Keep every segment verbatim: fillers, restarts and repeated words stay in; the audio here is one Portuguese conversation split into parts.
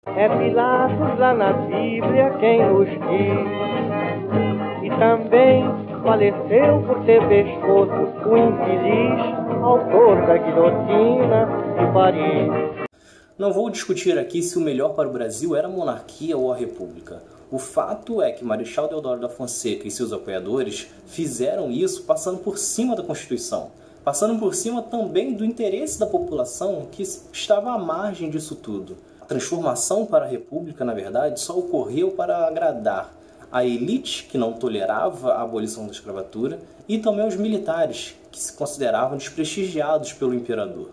É Pilatos lá na Bíblia quem nos diz. E também faleceu por ter pescoço o infeliz autor da guilhotina de Paris. Não vou discutir aqui se o melhor para o Brasil era a monarquia ou a república. O fato é que Marechal Deodoro da Fonseca e seus apoiadores fizeram isso passando por cima da Constituição, passando por cima também do interesse da população que estava à margem disso tudo. A transformação para a república, na verdade, só ocorreu para agradar a elite, que não tolerava a abolição da escravatura, e também os militares, que se consideravam desprestigiados pelo imperador.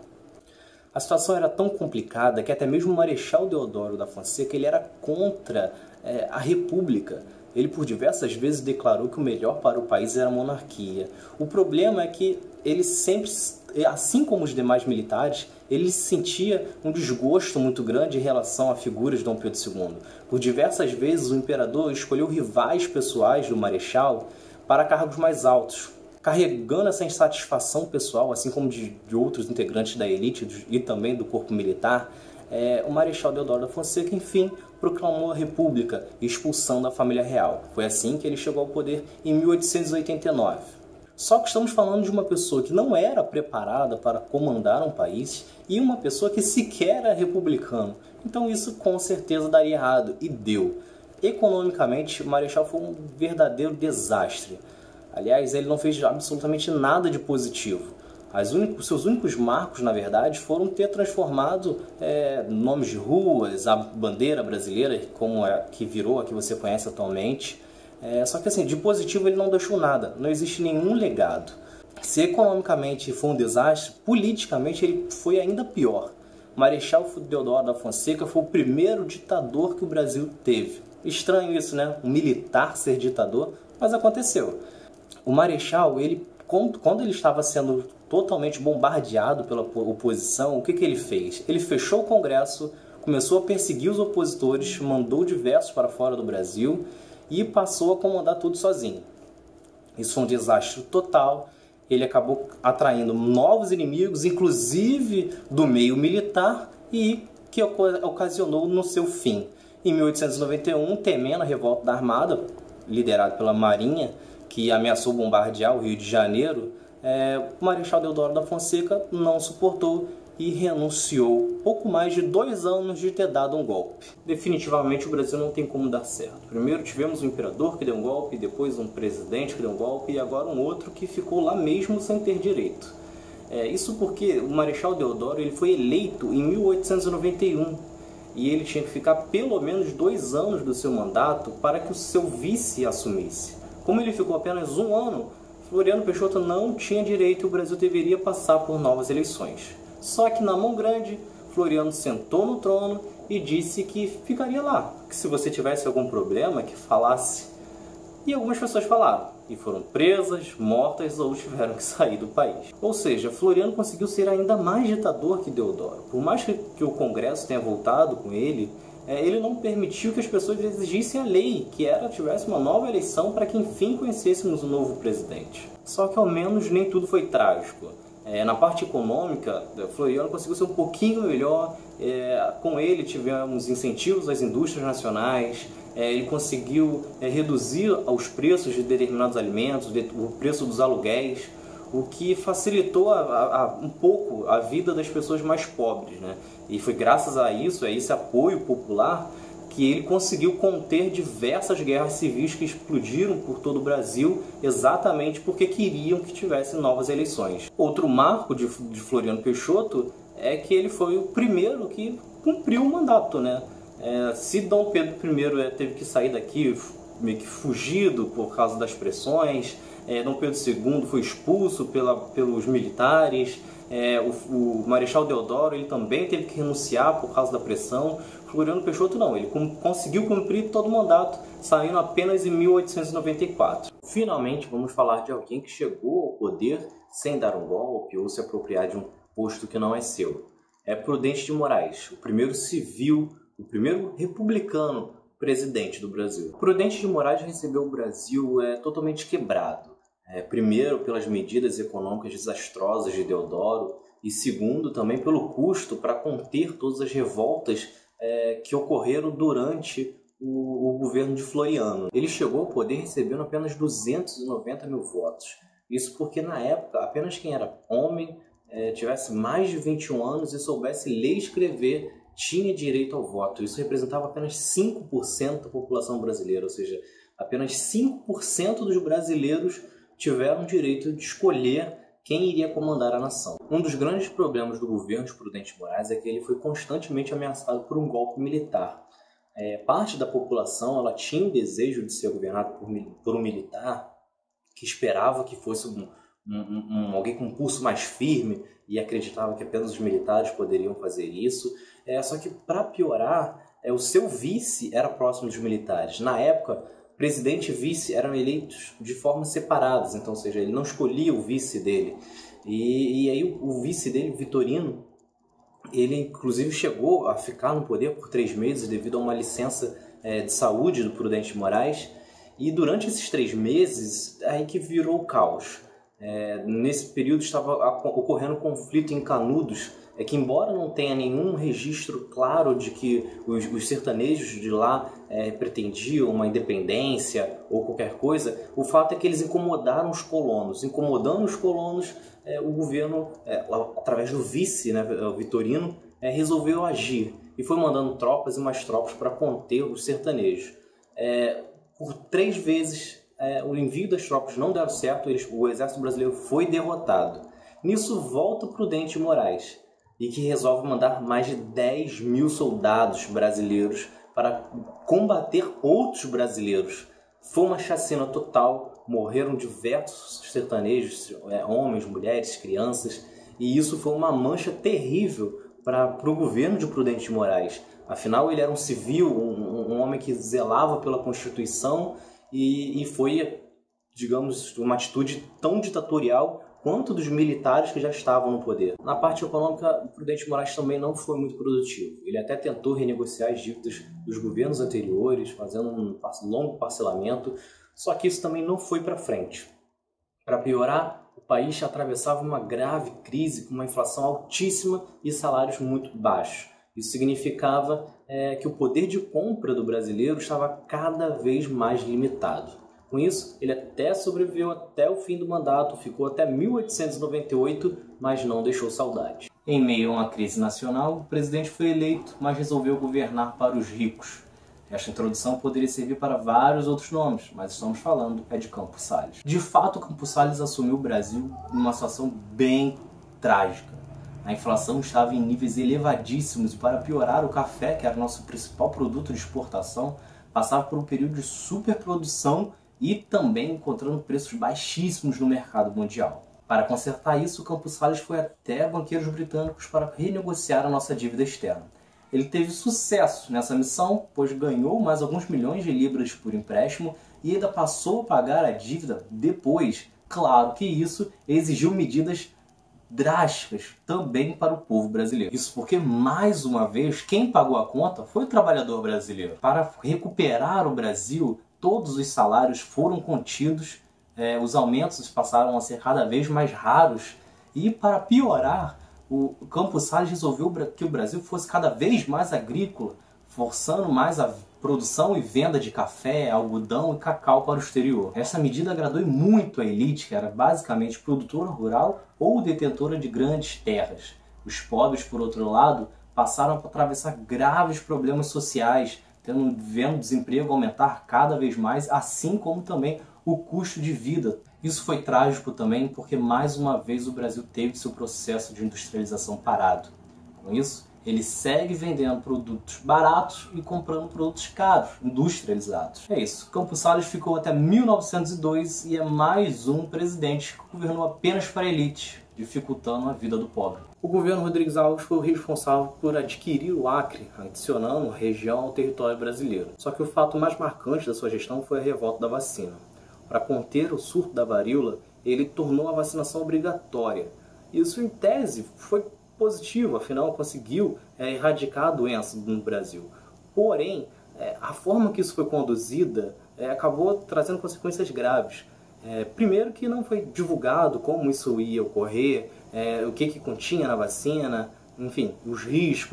A situação era tão complicada que até mesmo o Marechal Deodoro da Fonseca ele era contra é, a república. Ele por diversas vezes declarou que o melhor para o país era a monarquia. O problema é que ele sempre, assim como os demais militares, ele sentia um desgosto muito grande em relação à figura de Dom Pedro segundo. Por diversas vezes o imperador escolheu rivais pessoais do Marechal para cargos mais altos, carregando essa insatisfação pessoal, assim como de, de outros integrantes da elite e também do corpo militar. É, o Marechal Deodoro da Fonseca, enfim, proclamou a República, expulsando a família real. Foi assim que ele chegou ao poder em mil oitocentos e oitenta e nove. Só que estamos falando de uma pessoa que não era preparada para comandar um país e uma pessoa que sequer era republicano. Então isso com certeza daria errado, e deu. Economicamente, o Marechal foi um verdadeiro desastre. Aliás, ele não fez absolutamente nada de positivo. As únicos, seus únicos marcos, na verdade, foram ter transformado é, nomes de ruas, a bandeira brasileira, como é que virou, a que você conhece atualmente. É, só que assim, de positivo ele não deixou nada, não existe nenhum legado. Se economicamente foi um desastre, politicamente ele foi ainda pior. Marechal Deodoro da Fonseca foi o primeiro ditador que o Brasil teve. Estranho isso, né? Um militar ser ditador, mas aconteceu. O Marechal, ele, quando ele estava sendo totalmente bombardeado pela oposição, o que, que ele fez? Ele fechou o Congresso, começou a perseguir os opositores, mandou diversos para fora do Brasil e passou a comandar tudo sozinho. Isso foi um desastre total. Ele acabou atraindo novos inimigos, inclusive do meio militar, e que ocasionou no seu fim. Em mil oitocentos e noventa e um, temendo a revolta da Armada, liderada pela Marinha, que ameaçou bombardear o Rio de Janeiro, é, o Marechal Deodoro da Fonseca não suportou e renunciou pouco mais de dois anos de ter dado um golpe. Definitivamente o Brasil não tem como dar certo. Primeiro tivemos um imperador que deu um golpe, depois um presidente que deu um golpe e agora um outro que ficou lá mesmo sem ter direito. É, isso porque o Marechal Deodoro ele foi eleito em mil oitocentos e noventa e um e ele tinha que ficar pelo menos dois anos do seu mandato para que o seu vice assumisse. Como ele ficou apenas um ano, Floriano Peixoto não tinha direito e o Brasil deveria passar por novas eleições. Só que na mão grande, Floriano sentou no trono e disse que ficaria lá, que se você tivesse algum problema, que falasse. E algumas pessoas falaram, e foram presas, mortas ou tiveram que sair do país. Ou seja, Floriano conseguiu ser ainda mais ditador que Deodoro. Por mais que, que o Congresso tenha voltado com ele, é, ele não permitiu que as pessoas exigissem a lei, que era tivesse uma nova eleição para que enfim conhecêssemos um novo presidente. Só que ao menos nem tudo foi trágico. É, na parte econômica, Floriano conseguiu ser um pouquinho melhor. É, com ele tivemos incentivos às indústrias nacionais, é, ele conseguiu é, reduzir os preços de determinados alimentos, de, o preço dos aluguéis, o que facilitou a, a, a, um pouco a vida das pessoas mais pobres, né? E foi graças a isso, a esse apoio popular, que ele conseguiu conter diversas guerras civis que explodiram por todo o Brasil, exatamente porque queriam que tivesse novas eleições. Outro marco de, de Floriano Peixoto é que ele foi o primeiro que cumpriu o mandato, né? É, se Dom Pedro primeiro é, teve que sair daqui meio que fugido por causa das pressões, é, Dom Pedro segundo foi expulso pela, pelos militares, é, o, o Marechal Deodoro ele também teve que renunciar por causa da pressão. Floriano Peixoto não, ele conseguiu cumprir todo o mandato, saindo apenas em mil oitocentos e noventa e quatro. Finalmente vamos falar de alguém que chegou ao poder sem dar um golpe ou se apropriar de um posto que não é seu. É Prudente de Moraes, o primeiro civil, o primeiro republicano presidente do Brasil. Prudente de Moraes recebeu o Brasil é, totalmente quebrado. É, primeiro, pelas medidas econômicas desastrosas de Deodoro, e segundo, também pelo custo para conter todas as revoltas é, que ocorreram durante o, o governo de Floriano. Ele chegou ao poder recebendo apenas duzentos e noventa mil votos. Isso porque, na época, apenas quem era homem, é, tivesse mais de vinte e um anos e soubesse ler e escrever, tinha direito ao voto. Isso representava apenas cinco por cento da população brasileira, ou seja, apenas cinco por cento dos brasileiros tiveram o direito de escolher quem iria comandar a nação. Um dos grandes problemas do governo de Prudente Moraes é que ele foi constantemente ameaçado por um golpe militar. É, parte da população ela tinha o desejo de ser governado por, por um militar que esperava que fosse um, um, um, alguém com um pulso mais firme e acreditava que apenas os militares poderiam fazer isso. É, só que, para piorar, é, o seu vice era próximo dos militares. Na época, presidente e vice eram eleitos de formas separadas, então, ou seja, ele não escolhia o vice dele. E, e aí o, o vice dele, Vitorino, ele inclusive chegou a ficar no poder por três meses devido a uma licença é, de saúde do Prudente Moraes. E durante esses três meses, aí que virou o caos. É, nesse período estava ocorrendo um conflito em Canudos, é que embora não tenha nenhum registro claro de que os, os sertanejos de lá é, pretendiam uma independência ou qualquer coisa, o fato é que eles incomodaram os colonos. Incomodando os colonos, é, o governo, é, através do vice, né, o Vitorino, é, resolveu agir e foi mandando tropas e mais tropas para conter os sertanejos. É, por três vezes é, o envio das tropas não deu certo, eles, o exército brasileiro foi derrotado. Nisso volta Prudente Moraes, e que resolve mandar mais de dez mil soldados brasileiros para combater outros brasileiros. Foi uma chacina total, morreram diversos sertanejos, homens, mulheres, crianças, e isso foi uma mancha terrível para o governo de Prudente Moraes. Afinal, ele era um civil, um, um homem que zelava pela Constituição e, e foi, digamos, uma atitude tão ditatorial quanto dos militares que já estavam no poder. Na parte econômica, o Prudente Moraes também não foi muito produtivo. Ele até tentou renegociar as dívidas dos governos anteriores, fazendo um longo parcelamento, só que isso também não foi para frente. Para piorar, o país atravessava uma grave crise com uma inflação altíssima e salários muito baixos. Isso significava é, que o poder de compra do brasileiro estava cada vez mais limitado. Com isso, ele até sobreviveu até o fim do mandato, ficou até mil oitocentos e noventa e oito, mas não deixou saudade. Em meio a uma crise nacional, o presidente foi eleito, mas resolveu governar para os ricos. Esta introdução poderia servir para vários outros nomes, mas estamos falando é de Campos Salles. De fato, Campos Salles assumiu o Brasil numa situação bem trágica. A inflação estava em níveis elevadíssimos e, para piorar, o café, que era nosso principal produto de exportação, passava por um período de superprodução e também encontrando preços baixíssimos no mercado mundial. Para consertar isso, Campos Salles foi até banqueiros britânicos para renegociar a nossa dívida externa. Ele teve sucesso nessa missão, pois ganhou mais alguns milhões de libras por empréstimo e ainda passou a pagar a dívida depois. Claro que isso exigiu medidas drásticas também para o povo brasileiro. Isso porque, mais uma vez, quem pagou a conta foi o trabalhador brasileiro. Para recuperar o Brasil, todos os salários foram contidos, eh, os aumentos passaram a ser cada vez mais raros e, para piorar, o Campos Salles resolveu que o Brasil fosse cada vez mais agrícola, forçando mais a produção e venda de café, algodão e cacau para o exterior. Essa medida agradou muito a elite, que era basicamente produtora rural ou detentora de grandes terras. Os pobres, por outro lado, passaram a atravessar graves problemas sociais, tendo, vendo o desemprego aumentar cada vez mais, assim como também o custo de vida. Isso foi trágico também porque, mais uma vez, o Brasil teve seu processo de industrialização parado. Com isso, ele segue vendendo produtos baratos e comprando produtos caros, industrializados. É isso. Campos Salles ficou até mil novecentos e dois e é mais um presidente que governou apenas para a elite, dificultando a vida do pobre. O governo Rodrigues Alves foi o responsável por adquirir o Acre, adicionando região ao território brasileiro. Só que o fato mais marcante da sua gestão foi a revolta da vacina. Para conter o surto da varíola, ele tornou a vacinação obrigatória. Isso, em tese, foi positivo, afinal conseguiu é, erradicar a doença no Brasil. Porém, é, a forma que isso foi conduzida é, acabou trazendo consequências graves. É, primeiro que não foi divulgado como isso ia ocorrer, é, o que, que continha na vacina, enfim, os riscos.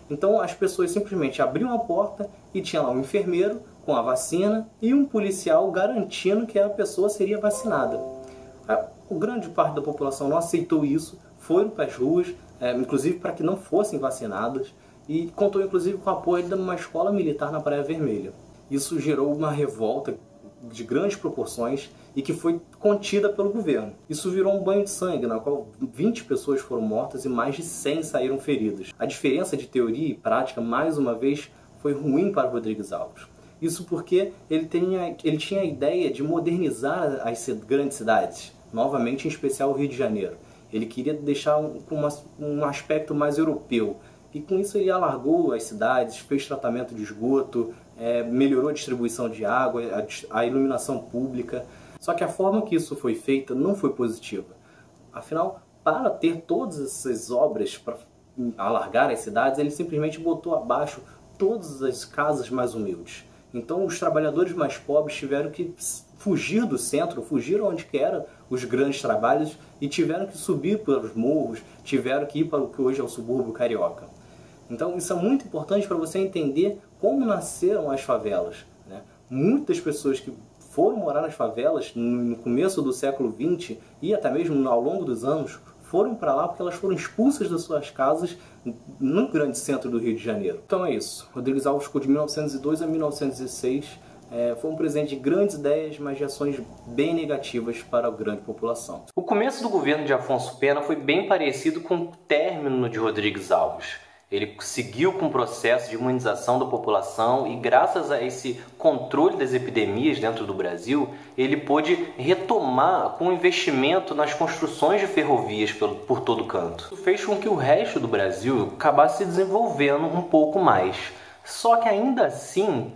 Então as pessoas simplesmente abriam a porta e tinha lá um enfermeiro com a vacina e um policial garantindo que a pessoa seria vacinada. A grande parte da população não aceitou isso, foram para as ruas, é, inclusive para que não fossem vacinadas, e contou inclusive com o apoio de uma escola militar na Praia Vermelha. Isso gerou uma revolta de grandes proporções e que foi contida pelo governo. Isso virou um banho de sangue, na qual vinte pessoas foram mortas e mais de cem saíram feridas. A diferença de teoria e prática, mais uma vez, foi ruim para Rodrigues Alves. Isso porque ele tinha, ele tinha a ideia de modernizar as grandes cidades, novamente em especial o Rio de Janeiro. Ele queria deixar um, uma, um aspecto mais europeu. E com isso ele alargou as cidades, fez tratamento de esgoto, é, melhorou a distribuição de água, a, a iluminação pública. Só que a forma que isso foi feita não foi positiva. Afinal, para ter todas essas obras para alargar as cidades, ele simplesmente botou abaixo todas as casas mais humildes. Então os trabalhadores mais pobres tiveram que fugir do centro, fugir onde que eram os grandes trabalhos e tiveram que subir pelos morros, tiveram que ir para o que hoje é o subúrbio carioca. Então isso é muito importante para você entender como nasceram as favelas, né? Muitas pessoas que foram morar nas favelas no começo do século vinte e até mesmo ao longo dos anos foram para lá porque elas foram expulsas das suas casas no grande centro do Rio de Janeiro. Então é isso. Rodrigues Alves ficou de mil novecentos e dois a mil novecentos e seis. É, foi um presidente de grandes ideias, mas de ações bem negativas para a grande população. O começo do governo de Afonso Pena foi bem parecido com o término de Rodrigues Alves. Ele seguiu com o processo de imunização da população e, graças a esse controle das epidemias dentro do Brasil, ele pôde retomar com investimento nas construções de ferrovias por, por todo canto. Isso fez com que o resto do Brasil acabasse se desenvolvendo um pouco mais. Só que ainda assim,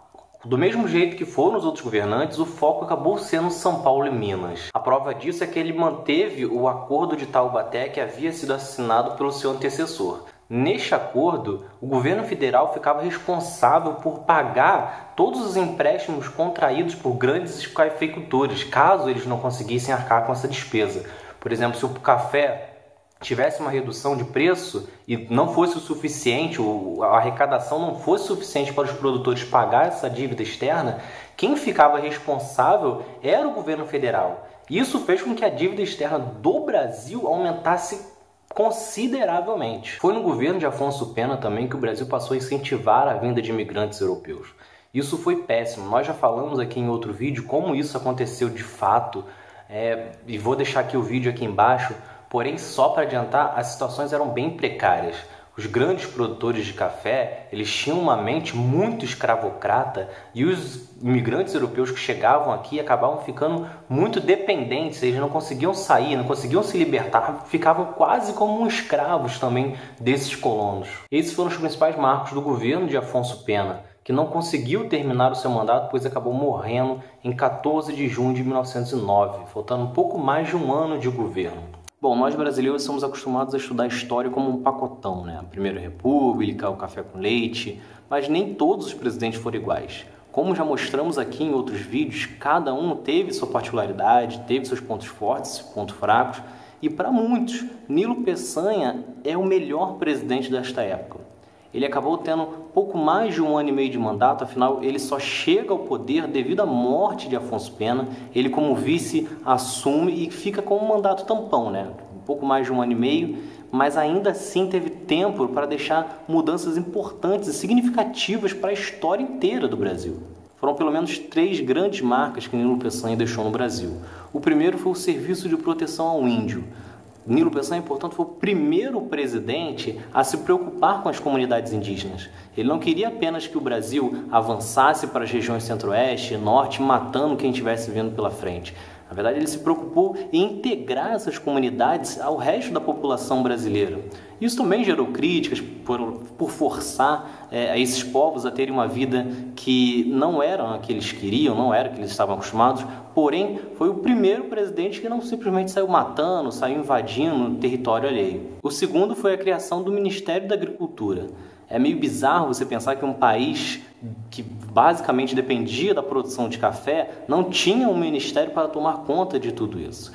do mesmo jeito que foram os outros governantes, o foco acabou sendo São Paulo e Minas. A prova disso é que ele manteve o acordo de Taubaté que havia sido assinado pelo seu antecessor. Neste acordo, o governo federal ficava responsável por pagar todos os empréstimos contraídos por grandes cafeicultores, caso eles não conseguissem arcar com essa despesa. Por exemplo, se o café tivesse uma redução de preço e não fosse o suficiente, a arrecadação não fosse suficiente para os produtores pagar essa dívida externa, quem ficava responsável era o governo federal. Isso fez com que a dívida externa do Brasil aumentasse consideravelmente. Foi no governo de Afonso Pena também que o Brasil passou a incentivar a vinda de imigrantes europeus. Isso foi péssimo. Nós já falamos aqui em outro vídeo como isso aconteceu de fato, é, e vou deixar aqui o vídeo aqui embaixo. Porém, só para adiantar, as situações eram bem precárias. Os grandes produtores de café, eles tinham uma mente muito escravocrata e os imigrantes europeus que chegavam aqui acabavam ficando muito dependentes. Eles não conseguiam sair, não conseguiam se libertar, ficavam quase como escravos também desses colonos. Esses foram os principais marcos do governo de Afonso Pena, que não conseguiu terminar o seu mandato, pois acabou morrendo em quatorze de junho de mil novecentos e nove, faltando um pouco mais de um ano de governo. Bom, nós brasileiros somos acostumados a estudar a história como um pacotão, né? A Primeira República, o café com leite, mas nem todos os presidentes foram iguais. Como já mostramos aqui em outros vídeos, cada um teve sua particularidade, teve seus pontos fortes, pontos fracos, e para muitos, Nilo Peçanha é o melhor presidente desta época. Ele acabou tendo pouco mais de um ano e meio de mandato, afinal ele só chega ao poder devido à morte de Afonso Pena. Ele como vice assume e fica com um mandato tampão, né? Um pouco mais de um ano e meio, mas ainda assim teve tempo para deixar mudanças importantes e significativas para a história inteira do Brasil. Foram pelo menos três grandes marcas que Nilo Peçanha deixou no Brasil. O primeiro foi o Serviço de Proteção ao Índio. Nilo Peçanha, portanto, foi o primeiro presidente a se preocupar com as comunidades indígenas. Ele não queria apenas que o Brasil avançasse para as regiões centro-oeste e norte, matando quem estivesse vindo pela frente. Na verdade, ele se preocupou em integrar essas comunidades ao resto da população brasileira. Isso também gerou críticas por, por forçar é, esses povos a terem uma vida que não era a que eles queriam, não era a que eles estavam acostumados. Porém, foi o primeiro presidente que não simplesmente saiu matando, saiu invadindo o território alheio. O segundo foi a criação do Ministério da Agricultura. É meio bizarro você pensar que um país que basicamente dependia da produção de café não tinha um ministério para tomar conta de tudo isso.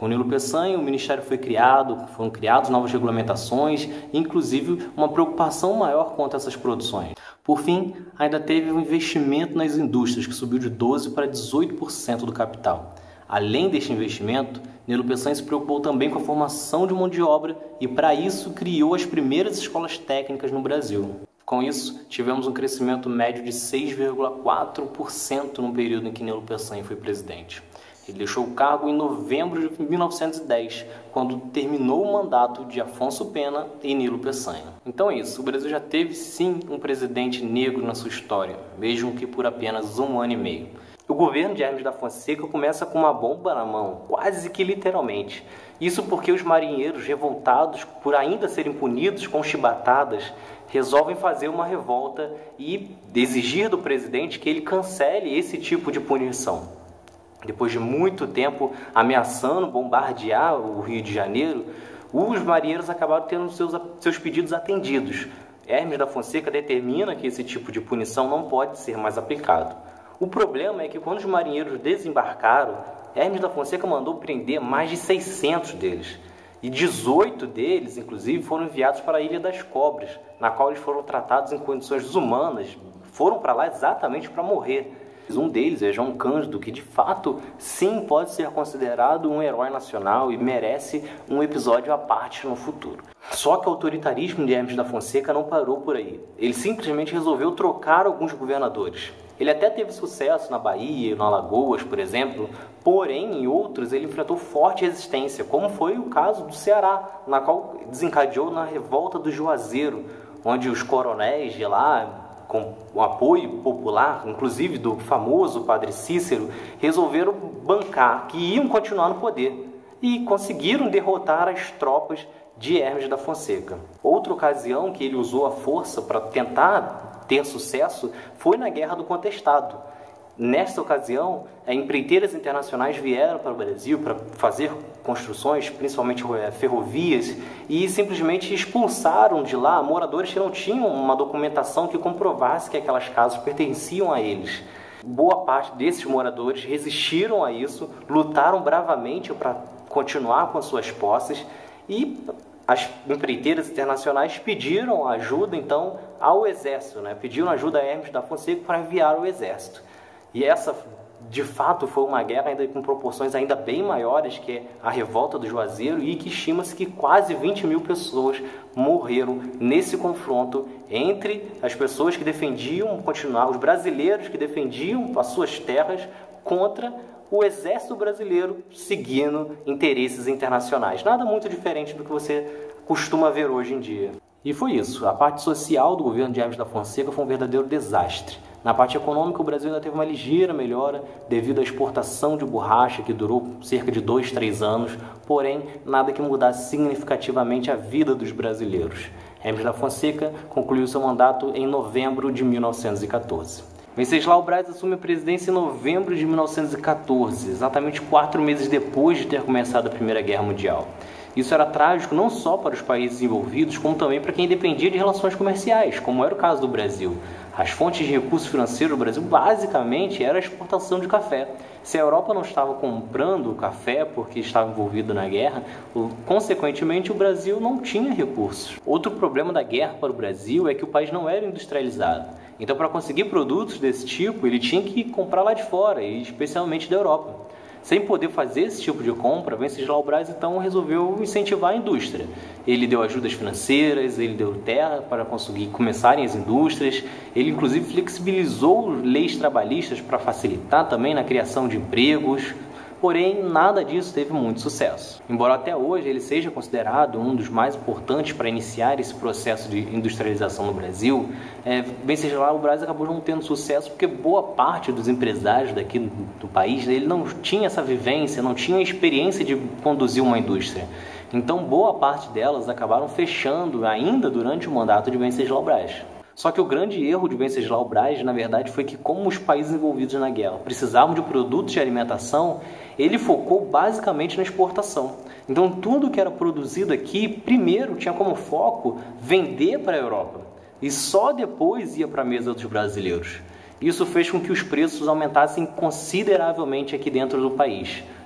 Com Nilo Peçanha, o Ministério foi criado, foram criadas novas regulamentações, inclusive uma preocupação maior quanto a essas produções. Por fim, ainda teve um investimento nas indústrias, que subiu de doze por cento para dezoito por cento do capital. Além deste investimento, Nilo Peçanha se preocupou também com a formação de mão de obra e, para isso, criou as primeiras escolas técnicas no Brasil. Com isso, tivemos um crescimento médio de seis vírgula quatro por cento no período em que Nilo Peçanha foi presidente. Ele deixou o cargo em novembro de mil novecentos e dez, quando terminou o mandato de Afonso Pena e Nilo Peçanha. Então é isso, o Brasil já teve sim um presidente negro na sua história, mesmo que por apenas um ano e meio. O governo de Hermes da Fonseca começa com uma bomba na mão, quase que literalmente. Isso porque os marinheiros, revoltados por ainda serem punidos com chibatadas, resolvem fazer uma revolta e exigir do presidente que ele cancele esse tipo de punição. Depois de muito tempo ameaçando bombardear o Rio de Janeiro, os marinheiros acabaram tendo seus, seus pedidos atendidos. Hermes da Fonseca determina que esse tipo de punição não pode ser mais aplicado. O problema é que quando os marinheiros desembarcaram, Hermes da Fonseca mandou prender mais de seiscentos deles. E dezoito deles, inclusive, foram enviados para a Ilha das Cobras, na qual eles foram tratados em condições desumanas, foram para lá exatamente para morrer. Um deles é João Cândido, que de fato sim pode ser considerado um herói nacional e merece um episódio à parte no futuro. Só que o autoritarismo de Hermes da Fonseca não parou por aí. Ele simplesmente resolveu trocar alguns governadores. Ele até teve sucesso na Bahia, no Alagoas, por exemplo, porém em outros ele enfrentou forte resistência, como foi o caso do Ceará, na qual desencadeou na revolta do Juazeiro, onde os coronéis de lá, com o apoio popular, inclusive do famoso padre Cícero, resolveram bancar que iam continuar no poder e conseguiram derrotar as tropas de Hermes da Fonseca. Outra ocasião que ele usou a força para tentar ter sucesso foi na Guerra do Contestado. Nesta ocasião, empreiteiras internacionais vieram para o Brasil para fazer construções, principalmente ferrovias, e simplesmente expulsaram de lá moradores que não tinham uma documentação que comprovasse que aquelas casas pertenciam a eles. Boa parte desses moradores resistiram a isso, lutaram bravamente para continuar com as suas posses e as empreiteiras internacionais pediram ajuda então ao exército, né? Pediram ajuda a Hermes da Fonseca para enviar o exército. E essa, de fato, foi uma guerra ainda com proporções ainda bem maiores que a revolta do Juazeiro, e que estima-se que quase vinte mil pessoas morreram nesse confronto entre as pessoas que defendiam continuar, os brasileiros que defendiam as suas terras contra o exército brasileiro seguindo interesses internacionais. Nada muito diferente do que você costuma ver hoje em dia. E foi isso. A parte social do governo de Hermes da Fonseca foi um verdadeiro desastre. Na parte econômica, o Brasil ainda teve uma ligeira melhora devido à exportação de borracha, que durou cerca de dois, três anos, porém, nada que mudasse significativamente a vida dos brasileiros. Hermes da Fonseca concluiu seu mandato em novembro de mil novecentos e quatorze. Venceslau Braz assume a presidência em novembro de mil novecentos e quatorze, exatamente quatro meses depois de ter começado a Primeira Guerra Mundial. Isso era trágico não só para os países envolvidos, como também para quem dependia de relações comerciais, como era o caso do Brasil. As fontes de recursos financeiros do Brasil basicamente era a exportação de café. Se a Europa não estava comprando o café porque estava envolvido na guerra, consequentemente o Brasil não tinha recursos. Outro problema da guerra para o Brasil é que o país não era industrializado. Então, para conseguir produtos desse tipo, ele tinha que comprar lá de fora, e especialmente da Europa. Sem poder fazer esse tipo de compra, Venceslau Braz então resolveu incentivar a indústria. Ele deu ajudas financeiras, ele deu terra para conseguir começarem as indústrias, ele inclusive flexibilizou leis trabalhistas para facilitar também na criação de empregos. Porém, nada disso teve muito sucesso. Embora até hoje ele seja considerado um dos mais importantes para iniciar esse processo de industrialização no Brasil, é, Venceslau Braz acabou não tendo sucesso porque boa parte dos empresários daqui do, do país ele não tinha essa vivência, não tinha a experiência de conduzir uma indústria. Então, boa parte delas acabaram fechando ainda durante o mandato de Venceslau Braz. Só que o grande erro de Venceslau Braz, na verdade, foi que como os países envolvidos na guerra precisavam de produtos de alimentação, ele focou basicamente na exportação. Então, tudo que era produzido aqui, primeiro tinha como foco vender para a Europa e só depois ia para a mesa dos brasileiros. Isso fez com que os preços aumentassem consideravelmente aqui dentro do país,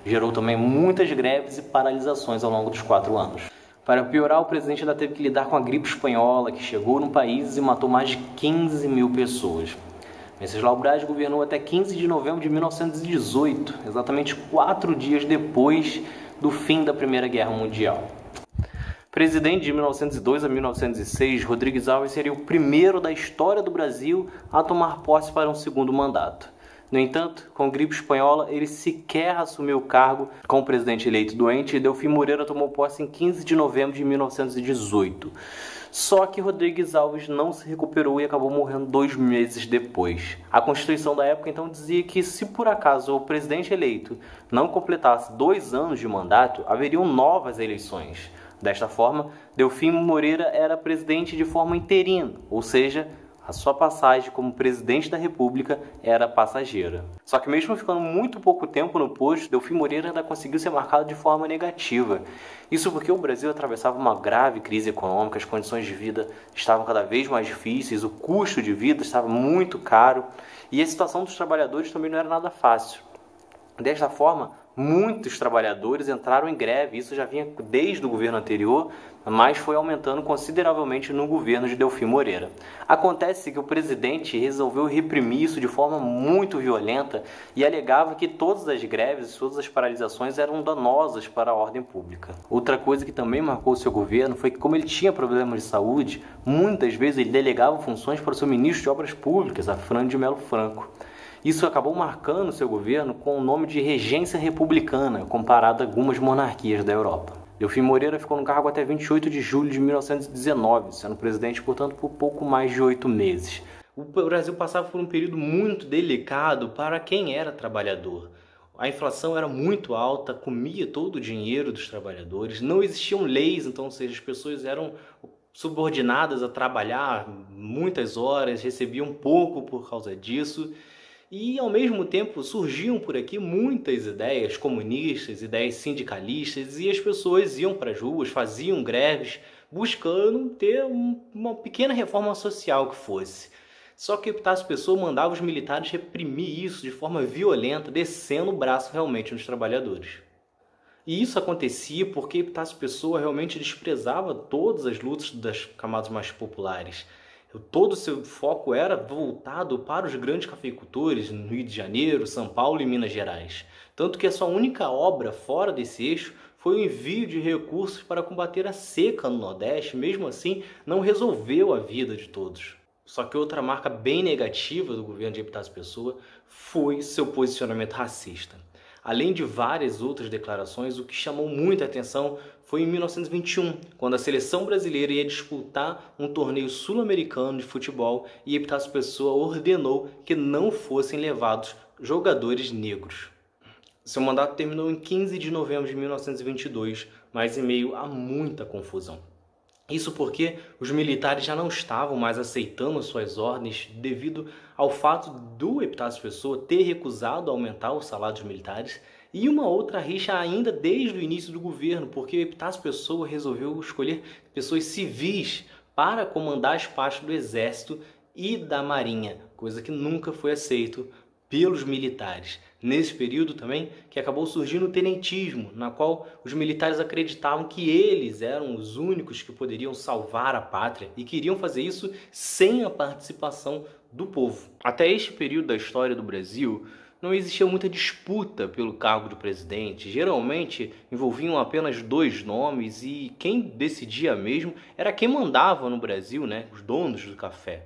Gerou também muitas greves e paralisações ao longo dos quatro anos. Para piorar, o presidente ainda teve que lidar com a gripe espanhola, que chegou no país e matou mais de quinze mil pessoas. Venceslau Braz governou até quinze de novembro de mil novecentos e dezoito, exatamente quatro dias depois do fim da Primeira Guerra Mundial. Presidente de mil novecentos e dois a mil novecentos e seis, Rodrigues Alves seria o primeiro da história do Brasil a tomar posse para um segundo mandato. No entanto, com gripe espanhola, ele sequer assumiu o cargo com o presidente eleito doente e Delfim Moreira tomou posse em quinze de novembro de mil novecentos e dezoito. Só que Rodrigues Alves não se recuperou e acabou morrendo dois meses depois. A Constituição da época então dizia que se por acaso o presidente eleito não completasse dois anos de mandato, haveriam novas eleições. Desta forma, Delfim Moreira era presidente de forma interina, ou seja, a sua passagem como presidente da República era passageira. Só que mesmo ficando muito pouco tempo no posto, Delfim Moreira ainda conseguiu ser marcado de forma negativa. Isso porque o Brasil atravessava uma grave crise econômica, as condições de vida estavam cada vez mais difíceis, o custo de vida estava muito caro e a situação dos trabalhadores também não era nada fácil. Desta forma, muitos trabalhadores entraram em greve, isso já vinha desde o governo anterior, mas foi aumentando consideravelmente no governo de Delfim Moreira. Acontece que o presidente resolveu reprimir isso de forma muito violenta e alegava que todas as greves e todas as paralisações eram danosas para a ordem pública. Outra coisa que também marcou o seu governo foi que, como ele tinha problemas de saúde, muitas vezes ele delegava funções para o seu ministro de Obras Públicas, Afrânio de Melo Franco. Isso acabou marcando seu governo com o nome de regência republicana, comparado a algumas monarquias da Europa. Delfim Moreira ficou no cargo até vinte e oito de julho de mil novecentos e dezenove, sendo presidente, portanto, por pouco mais de oito meses. O Brasil passava por um período muito delicado para quem era trabalhador. A inflação era muito alta, comia todo o dinheiro dos trabalhadores, não existiam leis, então, ou seja, as pessoas eram subordinadas a trabalhar muitas horas, recebiam pouco por causa disso. E, ao mesmo tempo, surgiam por aqui muitas ideias comunistas, ideias sindicalistas, e as pessoas iam para as ruas, faziam greves, buscando ter um, uma pequena reforma social que fosse. Só que Epitácio Pessoa mandava os militares reprimir isso de forma violenta, descendo o braço realmente nos trabalhadores. E isso acontecia porque Epitácio Pessoa realmente desprezava todas as lutas das camadas mais populares. Todo o seu foco era voltado para os grandes cafeicultores no Rio de Janeiro, São Paulo e Minas Gerais. Tanto que a sua única obra fora desse eixo foi o envio de recursos para combater a seca no Nordeste. Mesmo assim, não resolveu a vida de todos. Só que outra marca bem negativa do governo de Epitácio Pessoa foi seu posicionamento racista. Além de várias outras declarações, o que chamou muita atenção foi em mil novecentos e vinte e um, quando a seleção brasileira ia disputar um torneio sul-americano de futebol e Epitácio Pessoa ordenou que não fossem levados jogadores negros. Seu mandato terminou em quinze de novembro de mil novecentos e vinte e dois, mas em meio a muita confusão. Isso porque os militares já não estavam mais aceitando suas ordens devido ao fato do Epitácio Pessoa ter recusado aumentar o salário dos militares e uma outra rixa ainda desde o início do governo, porque o Epitácio Pessoa resolveu escolher pessoas civis para comandar as partes do Exército e da Marinha, coisa que nunca foi aceito pelos militares. Nesse período também que acabou surgindo o tenentismo, na qual os militares acreditavam que eles eram os únicos que poderiam salvar a pátria e queriam fazer isso sem a participação do povo. Até este período da história do Brasil, não existia muita disputa pelo cargo de presidente. Geralmente envolviam apenas dois nomes e quem decidia mesmo era quem mandava no Brasil, né? Os donos do café.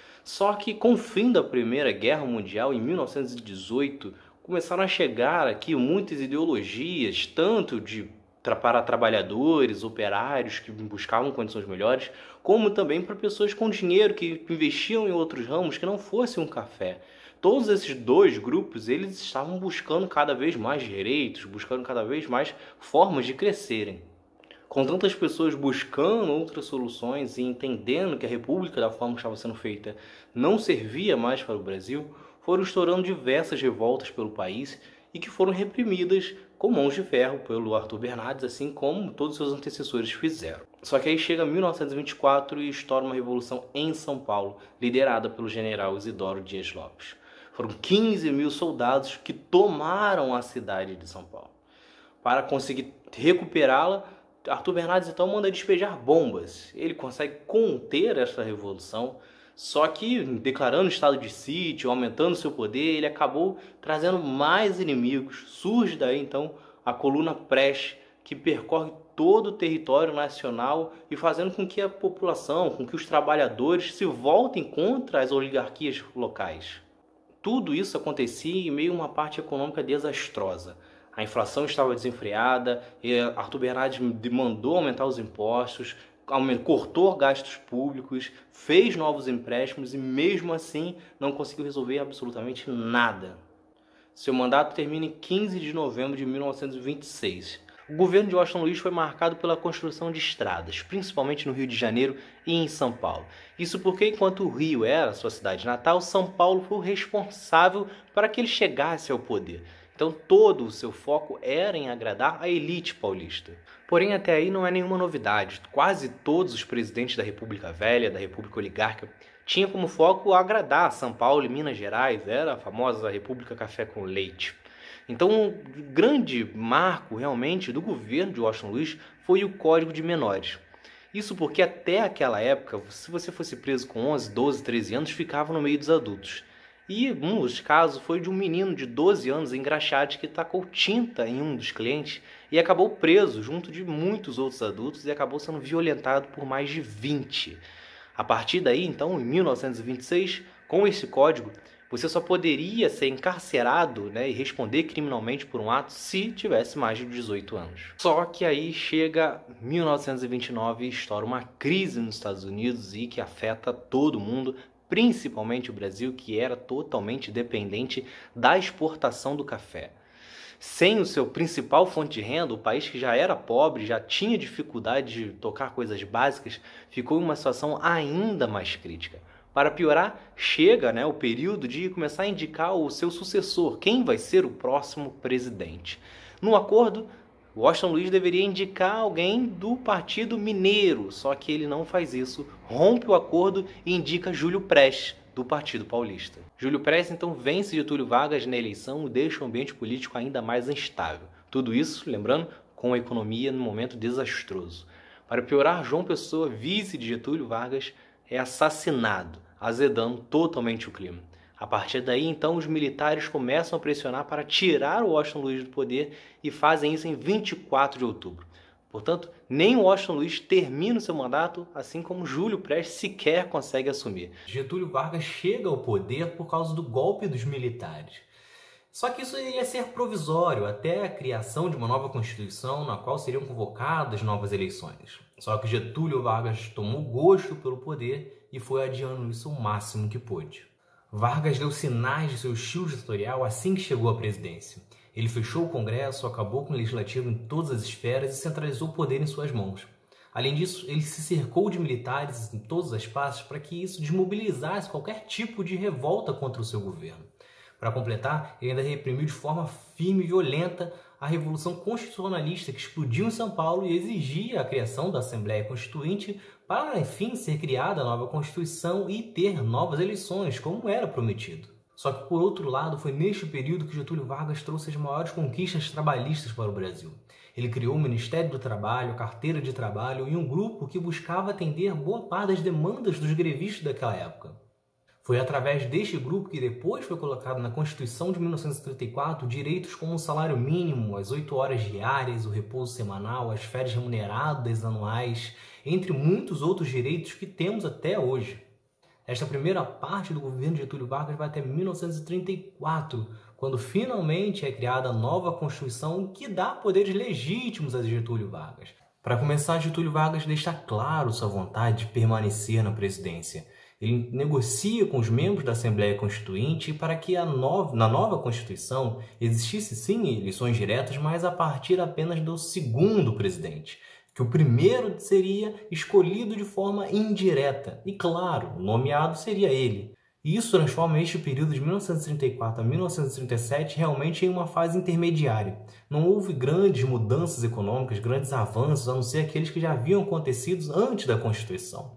Só que com o fim da Primeira Guerra Mundial, em mil novecentos e dezoito, começaram a chegar aqui muitas ideologias, tanto de para trabalhadores, operários que buscavam condições melhores, como também para pessoas com dinheiro que investiam em outros ramos que não fosse um café. Todos esses dois grupos, eles estavam buscando cada vez mais direitos, buscando cada vez mais formas de crescerem. Com tantas pessoas buscando outras soluções e entendendo que a República, da forma que estava sendo feita, não servia mais para o Brasil, foram estourando diversas revoltas pelo país e que foram reprimidas com mãos de ferro pelo Arthur Bernardes, assim como todos seus antecessores fizeram. Só que aí chega mil novecentos e vinte e quatro e estoura uma revolução em São Paulo, liderada pelo general Isidoro Dias Lopes. Foram quinze mil soldados que tomaram a cidade de São Paulo. Para conseguir recuperá-la, Arthur Bernardes então manda despejar bombas. Ele consegue conter essa revolução, só que declarando estado de sítio, aumentando seu poder, ele acabou trazendo mais inimigos. Surge daí então a coluna Prestes, que percorre todo o território nacional e fazendo com que a população, com que os trabalhadores se voltem contra as oligarquias locais. Tudo isso acontecia em meio a uma parte econômica desastrosa. A inflação estava desenfreada, e Arthur Bernardes mandou aumentar os impostos, cortou gastos públicos, fez novos empréstimos e mesmo assim não conseguiu resolver absolutamente nada. Seu mandato termina em quinze de novembro de mil novecentos e vinte e seis. O governo de Washington Luiz foi marcado pela construção de estradas, principalmente no Rio de Janeiro e em São Paulo. Isso porque, enquanto o Rio era sua cidade natal, São Paulo foi o responsável para que ele chegasse ao poder. Então todo o seu foco era em agradar a elite paulista. Porém, até aí não é nenhuma novidade. Quase todos os presidentes da República Velha, da República Oligárquica, tinham como foco agradar São Paulo e Minas Gerais. Era a famosa República Café com Leite. Então, o grande marco realmente do governo de Washington Luiz foi o Código de Menores. Isso porque até aquela época, se você fosse preso com onze, doze, treze anos, ficava no meio dos adultos. E um dos casos foi de um menino de doze anos em Graxate que tacou tinta em um dos clientes e acabou preso junto de muitos outros adultos e acabou sendo violentado por mais de vinte. A partir daí, então, em mil novecentos e vinte e seis, com esse código, você só poderia ser encarcerado, né, e responder criminalmente por um ato se tivesse mais de dezoito anos. Só que aí chega mil novecentos e vinte e nove e estoura uma crise nos Estados Unidos e que afeta todo mundo, principalmente o Brasil, que era totalmente dependente da exportação do café. Sem o seu principal fonte de renda, o país que já era pobre, já tinha dificuldade de tocar coisas básicas, ficou em uma situação ainda mais crítica. Para piorar, chega, né, o período de começar a indicar o seu sucessor, quem vai ser o próximo presidente. No acordo, Washington Luiz deveria indicar alguém do Partido Mineiro, só que ele não faz isso, rompe o acordo e indica Júlio Prestes, do Partido Paulista. Júlio Prestes então vence Getúlio Vargas na eleição e deixa o ambiente político ainda mais instável. Tudo isso, lembrando, com a economia num momento desastroso. Para piorar, João Pessoa, vice de Getúlio Vargas, é assassinado, azedando totalmente o clima. A partir daí, então, os militares começam a pressionar para tirar o Washington Luiz do poder e fazem isso em vinte e quatro de outubro. Portanto, nem o Washington Luiz termina o seu mandato, assim como Júlio Prestes sequer consegue assumir. Getúlio Vargas chega ao poder por causa do golpe dos militares. Só que isso ia ser provisório até a criação de uma nova Constituição na qual seriam convocadas novas eleições. Só que Getúlio Vargas tomou gosto pelo poder e foi adiando isso o máximo que pôde. Vargas deu sinais de seu estilo ditatorial assim que chegou à presidência. Ele fechou o Congresso, acabou com o Legislativo em todas as esferas e centralizou o poder em suas mãos. Além disso, ele se cercou de militares em todos os espaços para que isso desmobilizasse qualquer tipo de revolta contra o seu governo. Para completar, ele ainda reprimiu de forma firme e violenta a Revolução Constitucionalista que explodiu em São Paulo e exigia a criação da Assembleia Constituinte para, enfim, ser criada a nova Constituição e ter novas eleições, como era prometido. Só que, por outro lado, foi neste período que Getúlio Vargas trouxe as maiores conquistas trabalhistas para o Brasil. Ele criou o Ministério do Trabalho, a Carteira de Trabalho e um grupo que buscava atender boa parte das demandas dos grevistas daquela época. Foi através deste grupo que depois foi colocado na Constituição de mil novecentos e trinta e quatro direitos como o salário mínimo, as oito horas diárias, o repouso semanal, as férias remuneradas anuais, entre muitos outros direitos que temos até hoje. Esta primeira parte do governo de Getúlio Vargas vai até mil novecentos e trinta e quatro, quando finalmente é criada a nova Constituição que dá poderes legítimos a Getúlio Vargas. Para começar, Getúlio Vargas deixa claro sua vontade de permanecer na presidência. Ele negocia com os membros da Assembleia Constituinte para que a nova, na nova Constituição existisse sim eleições diretas, mas a partir apenas do segundo presidente, que o primeiro seria escolhido de forma indireta. E claro, o nomeado seria ele. E isso transforma este período de mil novecentos e trinta e quatro a mil novecentos e trinta e sete realmente em uma fase intermediária. Não houve grandes mudanças econômicas, grandes avanços, a não ser aqueles que já haviam acontecido antes da Constituição.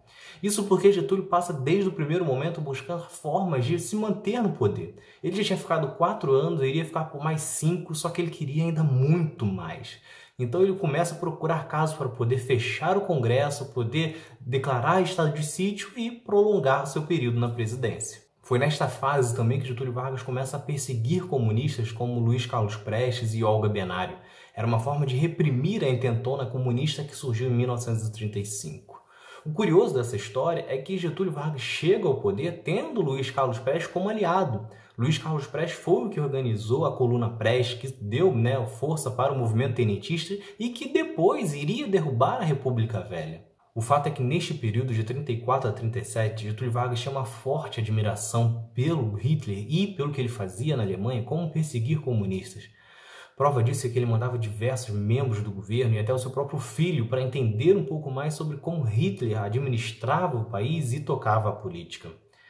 Isso porque Getúlio passa desde o primeiro momento buscando formas de se manter no poder. Ele já tinha ficado quatro anos, iria ficar por mais cinco, só que ele queria ainda muito mais. Então ele começa a procurar casos para poder fechar o Congresso, poder declarar estado de sítio e prolongar seu período na presidência. Foi nesta fase também que Getúlio Vargas começa a perseguir comunistas como Luiz Carlos Prestes e Olga Benário. Era uma forma de reprimir a intentona comunista que surgiu em mil novecentos e trinta e cinco. O curioso dessa história é que Getúlio Vargas chega ao poder tendo Luiz Carlos Prestes como aliado. Luiz Carlos Prestes foi o que organizou a coluna Prestes, que deu, né, força para o movimento tenentista e que depois iria derrubar a República Velha. O fato é que neste período de trinta e quatro a trinta e sete, Getúlio Vargas tinha uma forte admiração pelo Hitler e pelo que ele fazia na Alemanha, como perseguir comunistas. Prova disso é que ele mandava diversos membros do governo e até o seu próprio filho para entender um pouco mais sobre como Hitler administrava o país e tocava a política.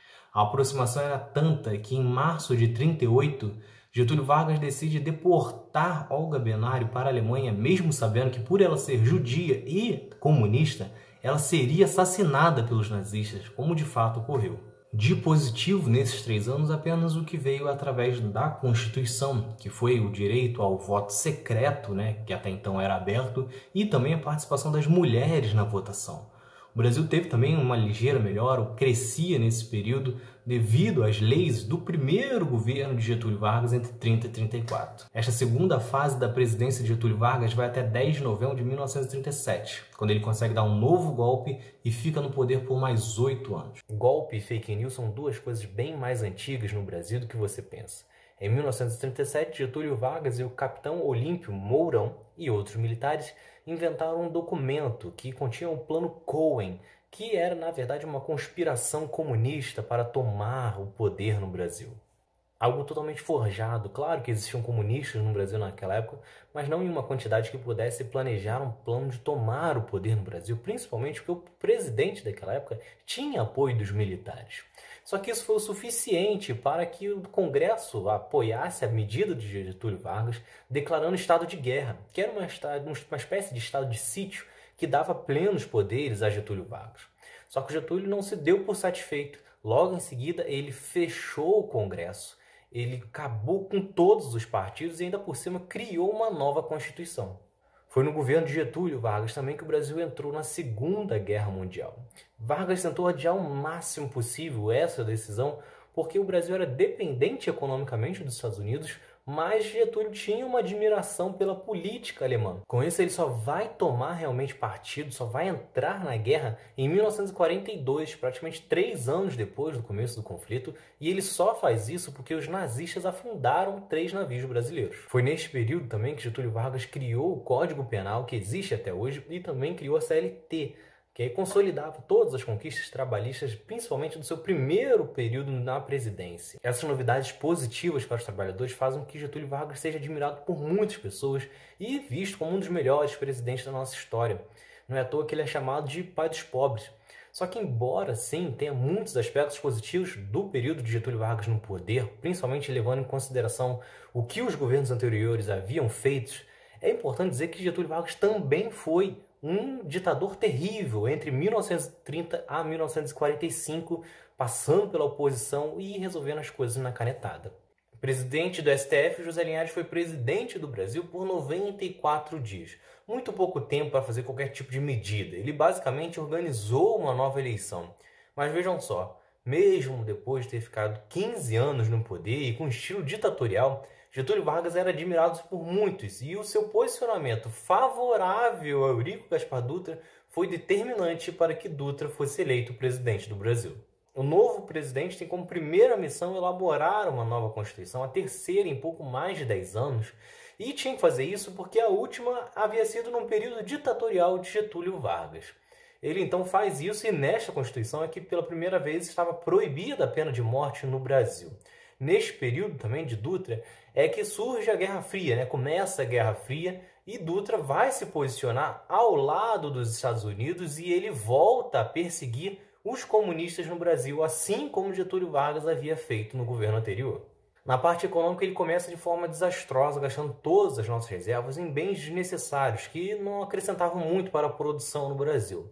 A aproximação era tanta que em março de trinta e oito, Getúlio Vargas decide deportar Olga Benário para a Alemanha, mesmo sabendo que por ela ser judia e comunista, ela seria assassinada pelos nazistas, como de fato ocorreu. De positivo nesses três anos apenas o que veio através da Constituição, que foi o direito ao voto secreto, né, que até então era aberto, e também a participação das mulheres na votação. O Brasil teve também uma ligeira melhora, crescia nesse período devido às leis do primeiro governo de Getúlio Vargas entre trinta e trinta e quatro. Esta segunda fase da presidência de Getúlio Vargas vai até dez de novembro de mil novecentos e trinta e sete, quando ele consegue dar um novo golpe e fica no poder por mais oito anos. Golpe e fake news são duas coisas bem mais antigas no Brasil do que você pensa. Em mil novecentos e trinta e sete, Getúlio Vargas e o capitão Olímpio Mourão e outros militares inventaram um documento que continha o Plano Cohen, que era, na verdade, uma conspiração comunista para tomar o poder no Brasil. Algo totalmente forjado. Claro que existiam comunistas no Brasil naquela época, mas não em uma quantidade que pudesse planejar um plano de tomar o poder no Brasil, principalmente porque o presidente daquela época tinha apoio dos militares. Só que isso foi o suficiente para que o Congresso apoiasse a medida de Getúlio Vargas, declarando estado de guerra, que era uma, uma espécie de estado de sítio que dava plenos poderes a Getúlio Vargas. Só que Getúlio não se deu por satisfeito. Logo em seguida, ele fechou o Congresso, ele acabou com todos os partidos e ainda por cima criou uma nova Constituição. Foi no governo de Getúlio Vargas também que o Brasil entrou na Segunda Guerra Mundial. Vargas tentou adiar o máximo possível essa decisão porque o Brasil era dependente economicamente dos Estados Unidos, mas Getúlio tinha uma admiração pela política alemã. Com isso, ele só vai tomar realmente partido, só vai entrar na guerra em mil novecentos e quarenta e dois, praticamente três anos depois do começo do conflito, e ele só faz isso porque os nazistas afundaram três navios brasileiros. Foi neste período também que Getúlio Vargas criou o Código Penal, que existe até hoje, e também criou a C L T, que aí consolidava todas as conquistas trabalhistas, principalmente do seu primeiro período na presidência. Essas novidades positivas para os trabalhadores fazem com que Getúlio Vargas seja admirado por muitas pessoas e visto como um dos melhores presidentes da nossa história. Não é à toa que ele é chamado de pai dos pobres. Só que, embora sim tenha muitos aspectos positivos do período de Getúlio Vargas no poder, principalmente levando em consideração o que os governos anteriores haviam feito, é importante dizer que Getúlio Vargas também foi um ditador terrível entre mil novecentos e trinta a mil novecentos e quarenta e cinco, passando pela oposição e resolvendo as coisas na canetada. O presidente do S T F, José Linhares, foi presidente do Brasil por noventa e quatro dias. Muito pouco tempo para fazer qualquer tipo de medida. Ele basicamente organizou uma nova eleição. Mas vejam só, mesmo depois de ter ficado quinze anos no poder e com estilo ditatorial, Getúlio Vargas era admirado por muitos e o seu posicionamento favorável a Eurico Gaspar Dutra foi determinante para que Dutra fosse eleito presidente do Brasil. O novo presidente tem como primeira missão elaborar uma nova Constituição, a terceira em pouco mais de dez anos, e tinha que fazer isso porque a última havia sido num período ditatorial de Getúlio Vargas. Ele então faz isso e nesta Constituição é que pela primeira vez estava proibida a pena de morte no Brasil. Neste período também de Dutra é que surge a Guerra Fria, né? Começa a Guerra Fria e Dutra vai se posicionar ao lado dos Estados Unidos e ele volta a perseguir os comunistas no Brasil, assim como Getúlio Vargas havia feito no governo anterior. Na parte econômica ele começa de forma desastrosa, gastando todas as nossas reservas em bens desnecessários que não acrescentavam muito para a produção no Brasil.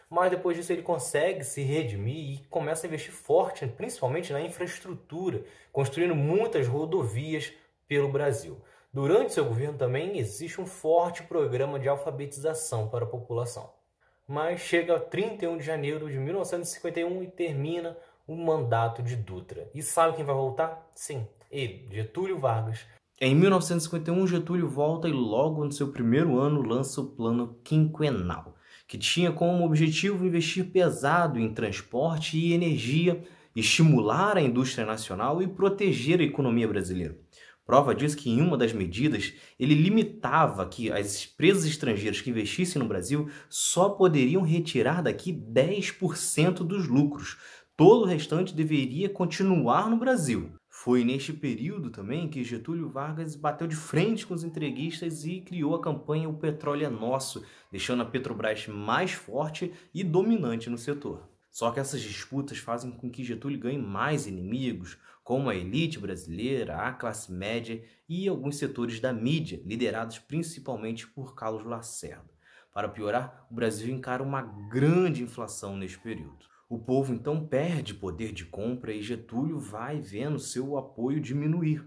mas depois disso ele consegue se redimir e começa a investir forte, principalmente na infraestrutura, construindo muitas rodovias pelo Brasil. Durante seu governo também existe um forte programa de alfabetização para a população. Mas chega trinta e um de janeiro de mil novecentos e cinquenta e um e termina o mandato de Dutra. E sabe quem vai voltar? Sim, ele, Getúlio Vargas. Em mil novecentos e cinquenta e um, Getúlio volta e logo no seu primeiro ano lança o Plano Quinquenal, que tinha como objetivo investir pesado em transporte e energia, estimular a indústria nacional e proteger a economia brasileira. Prova disso que em uma das medidas ele limitava que as empresas estrangeiras que investissem no Brasil só poderiam retirar daqui dez por cento dos lucros. Todo o restante deveria continuar no Brasil. Foi neste período também que Getúlio Vargas bateu de frente com os entreguistas e criou a campanha O Petróleo é Nosso, deixando a Petrobras mais forte e dominante no setor. Só que essas disputas fazem com que Getúlio ganhe mais inimigos, como a elite brasileira, a classe média e alguns setores da mídia, liderados principalmente por Carlos Lacerda. Para piorar, o Brasil encara uma grande inflação neste período. O povo então perde poder de compra e Getúlio vai vendo seu apoio diminuir.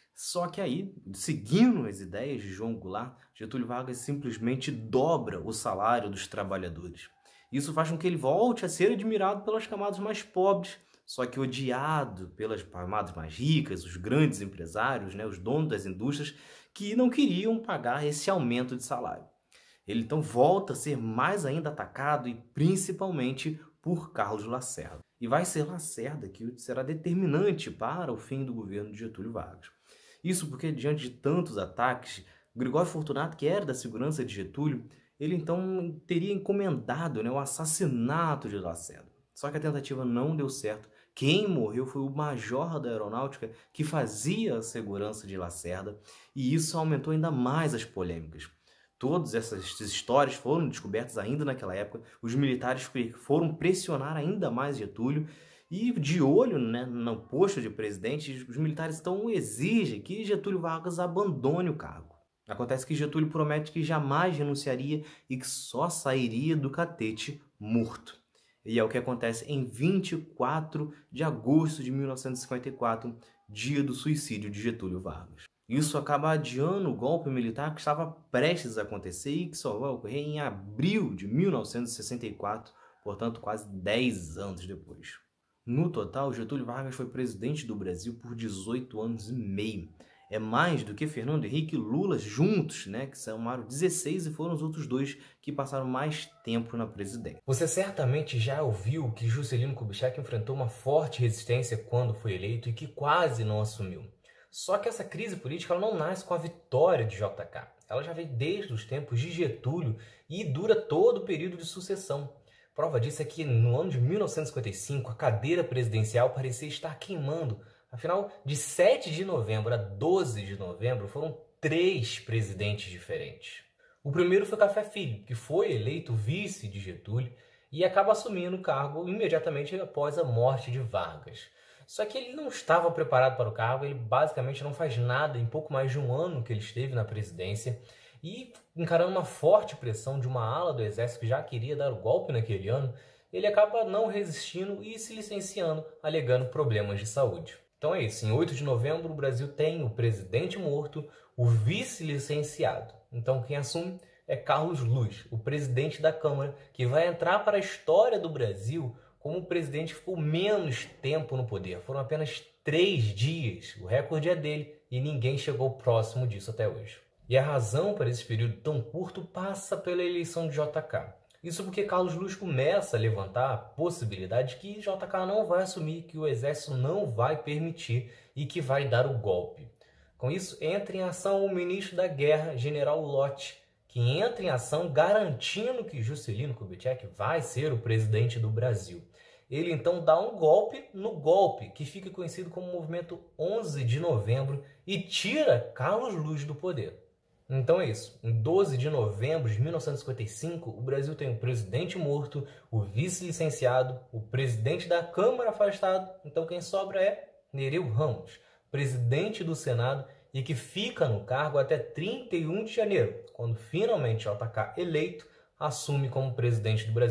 Só que aí, seguindo as ideias de João Goulart, Getúlio Vargas simplesmente dobra o salário dos trabalhadores. Isso faz com que ele volte a ser admirado pelas camadas mais pobres, só que odiado pelas camadas mais ricas, os grandes empresários, né, os donos das indústrias, que não queriam pagar esse aumento de salário. Ele então volta a ser mais ainda atacado e principalmente por Carlos Lacerda. E vai ser Lacerda que será determinante para o fim do governo de Getúlio Vargas. Isso porque, diante de tantos ataques, Gregório Fortunato, que era da segurança de Getúlio, ele então teria encomendado, né, o assassinato de Lacerda. Só que a tentativa não deu certo. Quem morreu foi o major da aeronáutica que fazia a segurança de Lacerda, e isso aumentou ainda mais as polêmicas. Todas essas histórias foram descobertas ainda naquela época, os militares foram pressionar ainda mais Getúlio, e de olho, né, no posto de presidente, os militares então exigem que Getúlio Vargas abandone o cargo. Acontece que Getúlio promete que jamais renunciaria e que só sairia do catete morto. E é o que acontece em vinte e quatro de agosto de mil novecentos e cinquenta e quatro, dia do suicídio de Getúlio Vargas. Isso acaba adiando o golpe militar que estava prestes a acontecer e que só vai ocorrer em abril de mil novecentos e sessenta e quatro, portanto quase dez anos depois. No total, Getúlio Vargas foi presidente do Brasil por dezoito anos e meio. É mais do que Fernando Henrique e Lula juntos, né, que somaram dezesseis e foram os outros dois que passaram mais tempo na presidência. Você certamente já ouviu que Juscelino Kubitschek enfrentou uma forte resistência quando foi eleito e que quase não assumiu. Só que essa crise política ela não nasce com a vitória de J K. Ela já vem desde os tempos de Getúlio e dura todo o período de sucessão. Prova disso é que no ano de mil novecentos e cinquenta e cinco a cadeira presidencial parecia estar queimando. Afinal, de sete de novembro a doze de novembro foram três presidentes diferentes. O primeiro foi Café Filho, que foi eleito vice de Getúlio e acaba assumindo o cargo imediatamente após a morte de Vargas. Só que ele não estava preparado para o cargo, ele basicamente não faz nada em pouco mais de um ano que ele esteve na presidência e, encarando uma forte pressão de uma ala do exército que já queria dar o golpe naquele ano, ele acaba não resistindo e se licenciando, alegando problemas de saúde. Então é isso, em oito de novembro o Brasil tem o presidente morto, o vice licenciado. Então quem assume é Carlos Luz, o presidente da Câmara, que vai entrar para a história do Brasil como o presidente que ficou menos tempo no poder. Foram apenas três dias, o recorde é dele e ninguém chegou próximo disso até hoje. E a razão para esse período tão curto passa pela eleição de J K. Isso porque Carlos Luz começa a levantar a possibilidade de que J K não vai assumir, que o exército não vai permitir e que vai dar o golpe. Com isso, entra em ação o ministro da Guerra, General Lott, que entra em ação garantindo que Juscelino Kubitschek vai ser o presidente do Brasil. Ele então dá um golpe no golpe, que fica conhecido como Movimento onze de novembro, e tira Carlos Luz do poder. Então é isso, em doze de novembro de mil novecentos e cinquenta e cinco, o Brasil tem o presidente morto, o vice-licenciado, o presidente da Câmara afastado, então quem sobra é Nereu Ramos, presidente do Senado e que fica no cargo até trinta e um de janeiro, quando finalmente J K eleito assume como presidente do Brasil.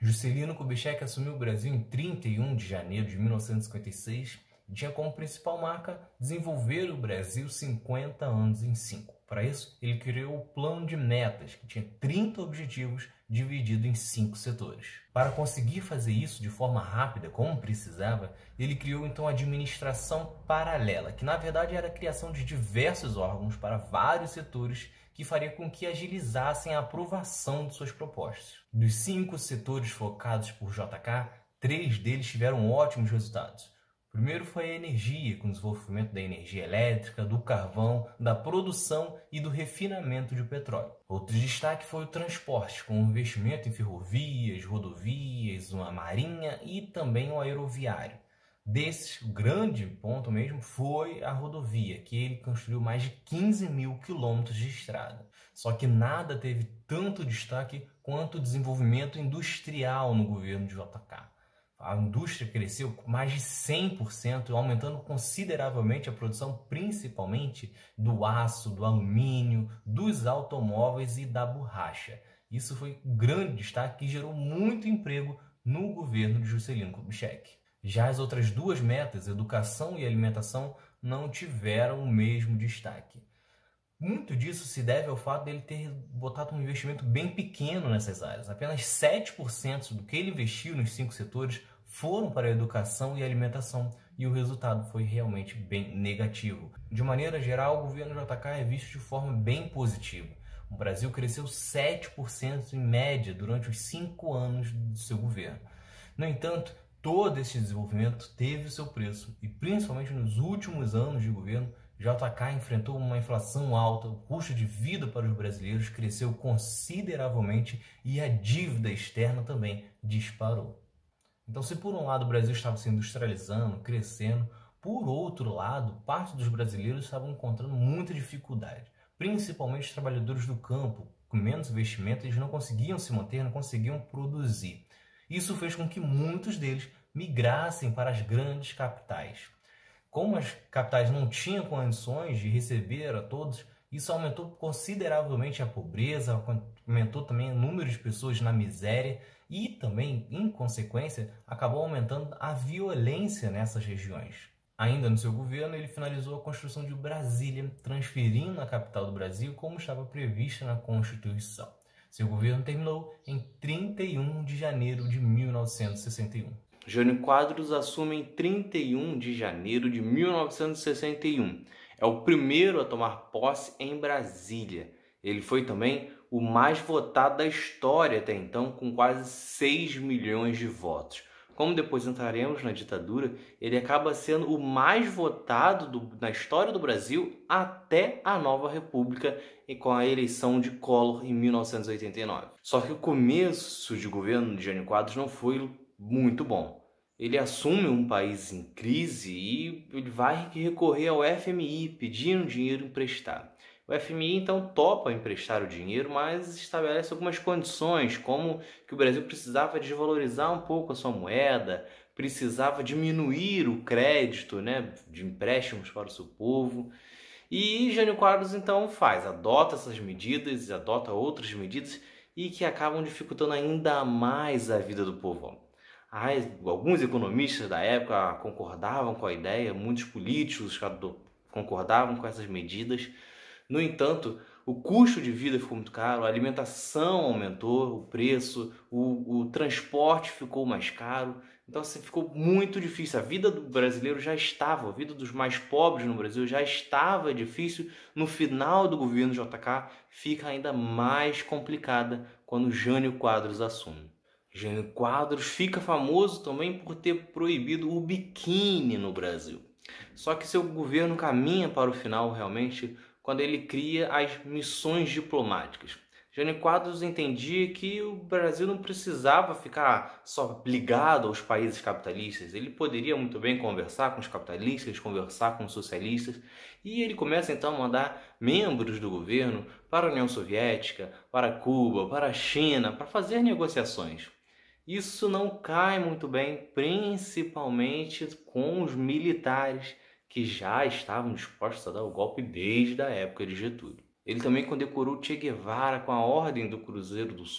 Juscelino Kubitschek assumiu o Brasil em trinta e um de janeiro de mil novecentos e cinquenta e seis e tinha como principal marca desenvolver o Brasil cinquenta anos em cinco. Para isso, ele criou o Plano de Metas, que tinha trinta objetivos dividido em cinco setores. Para conseguir fazer isso de forma rápida, como precisava, ele criou então a administração paralela, que na verdade era a criação de diversos órgãos para vários setores que faria com que agilizassem a aprovação de suas propostas. Dos cinco setores focados por J K, três deles tiveram ótimos resultados. O primeiro foi a energia, com o desenvolvimento da energia elétrica, do carvão, da produção e do refinamento de petróleo. Outro destaque foi o transporte, com o investimento em ferrovias, rodovias, uma marinha e também o aeroviário. Desses, o grande ponto mesmo foi a rodovia, que ele construiu mais de quinze mil quilômetros de estrada. Só que nada teve tanto destaque quanto o desenvolvimento industrial no governo de J K. A indústria cresceu com mais de cem por cento, aumentando consideravelmente a produção, principalmente do aço, do alumínio, dos automóveis e da borracha. Isso foi um grande destaque que gerou muito emprego no governo de Juscelino Kubitschek. Já as outras duas metas, educação e alimentação, não tiveram o mesmo destaque. Muito disso se deve ao fato dele ter botado um investimento bem pequeno nessas áreas. Apenas sete por cento do que ele investiu nos cinco setores foram para a educação e alimentação, e o resultado foi realmente bem negativo. De maneira geral, o governo J K é visto de forma bem positiva. O Brasil cresceu sete por cento em média durante os cinco anos do seu governo. No entanto, todo esse desenvolvimento teve o seu preço, e principalmente nos últimos anos de governo, J K enfrentou uma inflação alta, o custo de vida para os brasileiros cresceu consideravelmente e a dívida externa também disparou. Então, se por um lado o Brasil estava se industrializando, crescendo, por outro lado, parte dos brasileiros estavam encontrando muita dificuldade, principalmente os trabalhadores do campo, com menos investimento, eles não conseguiam se manter, não conseguiam produzir. Isso fez com que muitos deles migrassem para as grandes capitais. Como as capitais não tinham condições de receber a todos, isso aumentou consideravelmente a pobreza, aumentou também o número de pessoas na miséria e também, em consequência, acabou aumentando a violência nessas regiões. Ainda no seu governo, ele finalizou a construção de Brasília, transferindo a capital do Brasil como estava prevista na Constituição. Seu governo terminou em trinta e um de janeiro de mil novecentos e sessenta e um. Jânio Quadros assume em trinta e um de janeiro de mil novecentos e sessenta e um. É o primeiro a tomar posse em Brasília. Ele foi também o mais votado da história até então, com quase seis milhões de votos. Como depois entraremos na ditadura, ele acaba sendo o mais votado do, na história do Brasil até a nova república e com a eleição de Collor em mil novecentos e oitenta e nove. Só que o começo de governo de Jânio Quadros não foi muito bom. Ele assume um país em crise e ele vai recorrer ao F M I pedindo dinheiro emprestado. O F M I então topa emprestar o dinheiro, mas estabelece algumas condições, como que o Brasil precisava desvalorizar um pouco a sua moeda, precisava diminuir o crédito, né, de empréstimos para o seu povo. E Jânio Quadros então faz, adota essas medidas, adota outras medidas e que acabam dificultando ainda mais a vida do povo. Alguns economistas da época concordavam com a ideia, muitos políticos concordavam com essas medidas. No entanto, o custo de vida ficou muito caro, a alimentação aumentou, o preço, o, o transporte ficou mais caro. Então assim, ficou muito difícil. A vida do brasileiro já estava, a vida dos mais pobres no Brasil já estava difícil. No final do governo J K fica ainda mais complicada quando Jânio Quadros assume. Jânio Quadros fica famoso também por ter proibido o biquíni no Brasil. Só que seu governo caminha para o final realmente quando ele cria as missões diplomáticas. Jânio Quadros entendia que o Brasil não precisava ficar só ligado aos países capitalistas. Ele poderia muito bem conversar com os capitalistas, conversar com os socialistas. E ele começa então a mandar membros do governo para a União Soviética, para Cuba, para a China, para fazer negociações. Isso não cai muito bem, principalmente com os militares que já estavam dispostos a dar o golpe desde a época de Getúlio. Ele também condecorou Che Guevara com a Ordem do Cruzeiro do Sul,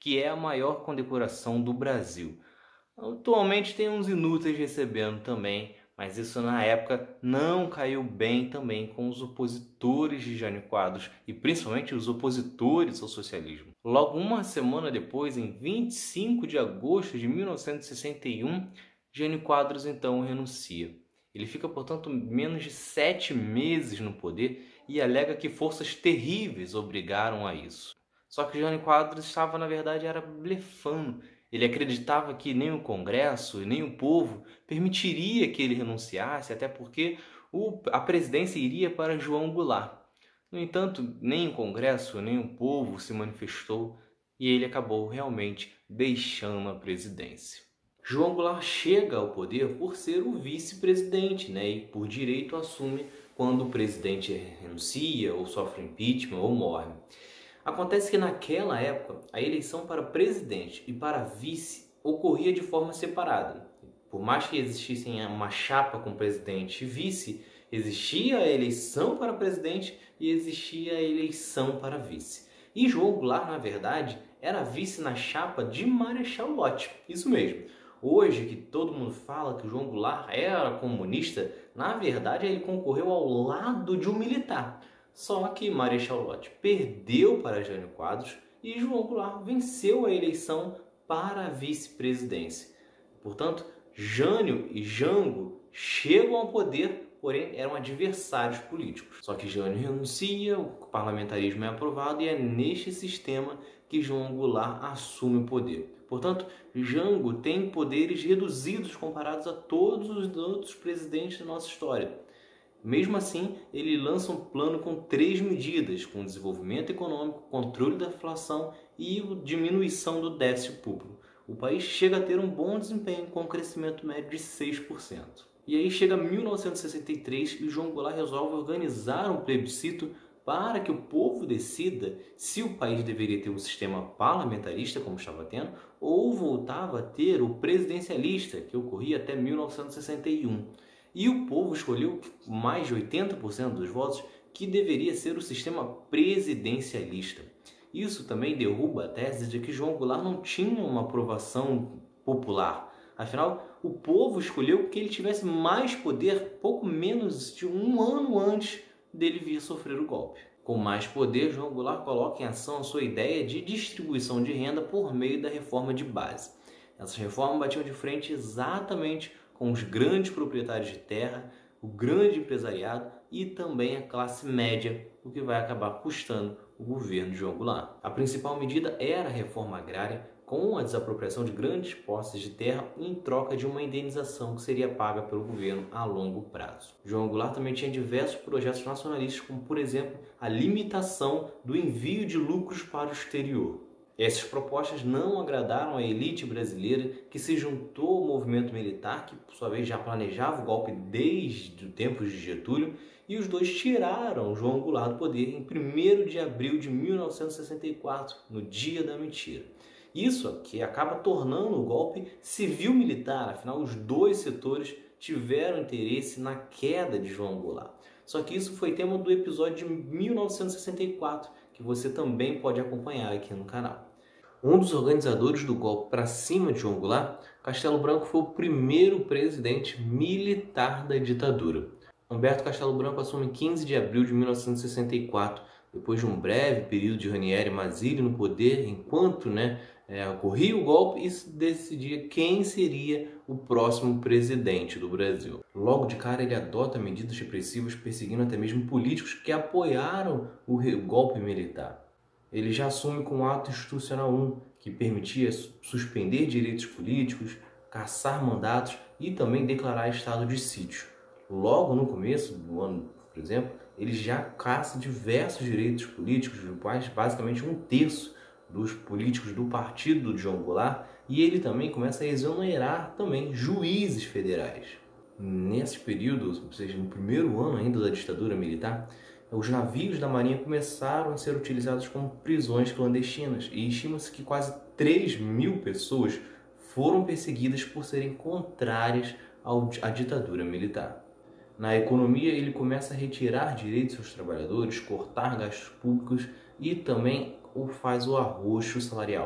que é a maior condecoração do Brasil. Atualmente tem uns inúteis recebendo também, mas isso na época não caiu bem também com os opositores de Jânio Quadros e principalmente os opositores ao socialismo. Logo uma semana depois, em vinte e cinco de agosto de mil novecentos e sessenta e um, Jânio Quadros então renuncia. Ele fica, portanto, menos de sete meses no poder e alega que forças terríveis obrigaram a isso. Só que Jânio Quadros estava, na verdade, era blefando. Ele acreditava que nem o Congresso e nem o povo permitiria que ele renunciasse, até porque o, a presidência iria para João Goulart. No entanto, nem o Congresso nem o povo se manifestou e ele acabou realmente deixando a presidência. João Goulart chega ao poder por ser o vice-presidente, né, e por direito assume quando o presidente renuncia ou sofre impeachment ou morre. Acontece que naquela época a eleição para presidente e para vice ocorria de forma separada. Por mais que existissem uma chapa com presidente e vice, existia a eleição para presidente e existia a eleição para vice. E João Goulart, na verdade, era vice na chapa de Marechal Lott, isso mesmo. Hoje, que todo mundo fala que o João Goulart era comunista, na verdade ele concorreu ao lado de um militar. Só que Marechal Lott perdeu para Jânio Quadros e João Goulart venceu a eleição para a vice-presidência. Portanto, Jânio e Jango chegam ao poder, porém eram adversários políticos. Só que Jânio renuncia, o parlamentarismo é aprovado e é neste sistema que João Goulart assume o poder. Portanto, Jango tem poderes reduzidos comparados a todos os outros presidentes da nossa história. Mesmo assim, ele lança um plano com três medidas, com desenvolvimento econômico, controle da inflação e diminuição do déficit público. O país chega a ter um bom desempenho com um crescimento médio de seis por cento. E aí chega mil novecentos e sessenta e três e João Goulart resolve organizar um plebiscito para que o povo decida se o país deveria ter um sistema parlamentarista, como estava tendo, ou voltava a ter o presidencialista, que ocorria até mil novecentos e sessenta e um. E o povo escolheu, mais de oitenta por cento dos votos, que deveria ser o sistema presidencialista. Isso também derruba a tese de que João Goulart não tinha uma aprovação popular. Afinal, o povo escolheu que ele tivesse mais poder pouco menos de um ano antes dele vir sofrer o golpe. Com mais poder, João Goulart coloca em ação a sua ideia de distribuição de renda por meio da reforma de base. Essas reformas batiam de frente exatamente com os grandes proprietários de terra, o grande empresariado e também a classe média, o que vai acabar custando o governo de João Goulart. A principal medida era a reforma agrária, com a desapropriação de grandes posses de terra em troca de uma indenização que seria paga pelo governo a longo prazo. João Goulart também tinha diversos projetos nacionalistas, como por exemplo a limitação do envio de lucros para o exterior. Essas propostas não agradaram a elite brasileira, que se juntou ao movimento militar, que por sua vez já planejava o golpe desde o tempo de Getúlio, e os dois tiraram João Goulart do poder em primeiro de abril de mil novecentos e sessenta e quatro, no dia da mentira. Isso que acaba tornando o golpe civil-militar, afinal os dois setores tiveram interesse na queda de João Goulart. Só que isso foi tema do episódio de mil novecentos e sessenta e quatro, que você também pode acompanhar aqui no canal. Um dos organizadores do golpe para cima de João Goulart, Castelo Branco foi o primeiro presidente militar da ditadura. Humberto Castelo Branco assume em quinze de abril de mil novecentos e sessenta e quatro, depois de um breve período de Ranieri Mazzilli no poder, enquanto né, é, ocorria o golpe e se decidia quem seria o próximo presidente do Brasil. Logo de cara ele adota medidas repressivas, perseguindo até mesmo políticos que apoiaram o golpe militar. Ele já assume com o Ato Institucional um, que permitia suspender direitos políticos, caçar mandatos e também declarar estado de sítio. Logo no começo do ano, por exemplo, ele já caça diversos direitos políticos, basicamente um terço dos políticos do partido de João Goulart, e ele também começa a exonerar também juízes federais. Nesse período, ou seja, no primeiro ano ainda da ditadura militar, os navios da Marinha começaram a ser utilizados como prisões clandestinas e estima-se que quase três mil pessoas foram perseguidas por serem contrárias à ditadura militar. Na economia, ele começa a retirar direitos aos trabalhadores, cortar gastos públicos e também faz o arroxo salarial.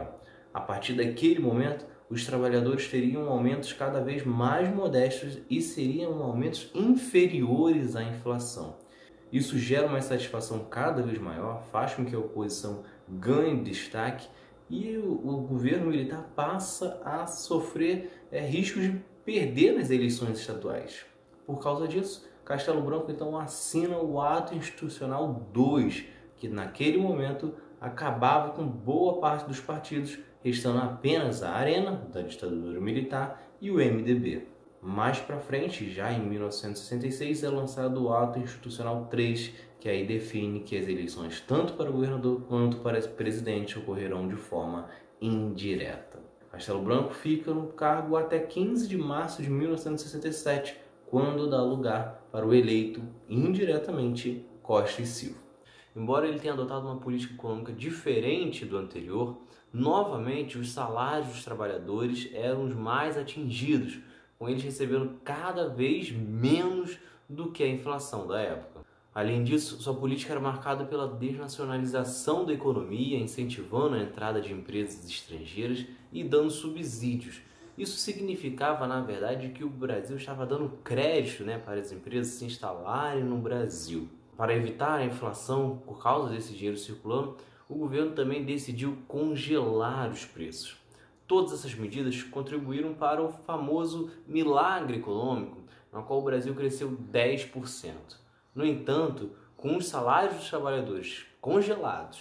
A partir daquele momento, os trabalhadores teriam aumentos cada vez mais modestos e seriam aumentos inferiores à inflação. Isso gera uma insatisfação cada vez maior, faz com que a oposição ganhe destaque e o, o governo militar passa a sofrer é, riscos de perder nas eleições estaduais. Por causa disso, Castelo Branco então assina o Ato Institucional dois, que naquele momento acabava com boa parte dos partidos, restando apenas a Arena, da ditadura militar, e o M D B. Mais para frente, já em mil novecentos e sessenta e seis, é lançado o Ato Institucional três, que aí define que as eleições tanto para governador quanto para presidente ocorrerão de forma indireta. Castelo Branco fica no cargo até quinze de março de mil novecentos e sessenta e sete, quando dá lugar para o eleito indiretamente Costa e Silva. Embora ele tenha adotado uma política econômica diferente do anterior, novamente os salários dos trabalhadores eram os mais atingidos, com eles recebendo cada vez menos do que a inflação da época. Além disso, sua política era marcada pela desnacionalização da economia, incentivando a entrada de empresas estrangeiras e dando subsídios. Isso significava, na verdade, que o Brasil estava dando crédito, né, para as empresas se instalarem no Brasil. Para evitar a inflação por causa desse dinheiro circulando, o governo também decidiu congelar os preços. Todas essas medidas contribuíram para o famoso milagre econômico, no qual o Brasil cresceu dez por cento. No entanto, com os salários dos trabalhadores congelados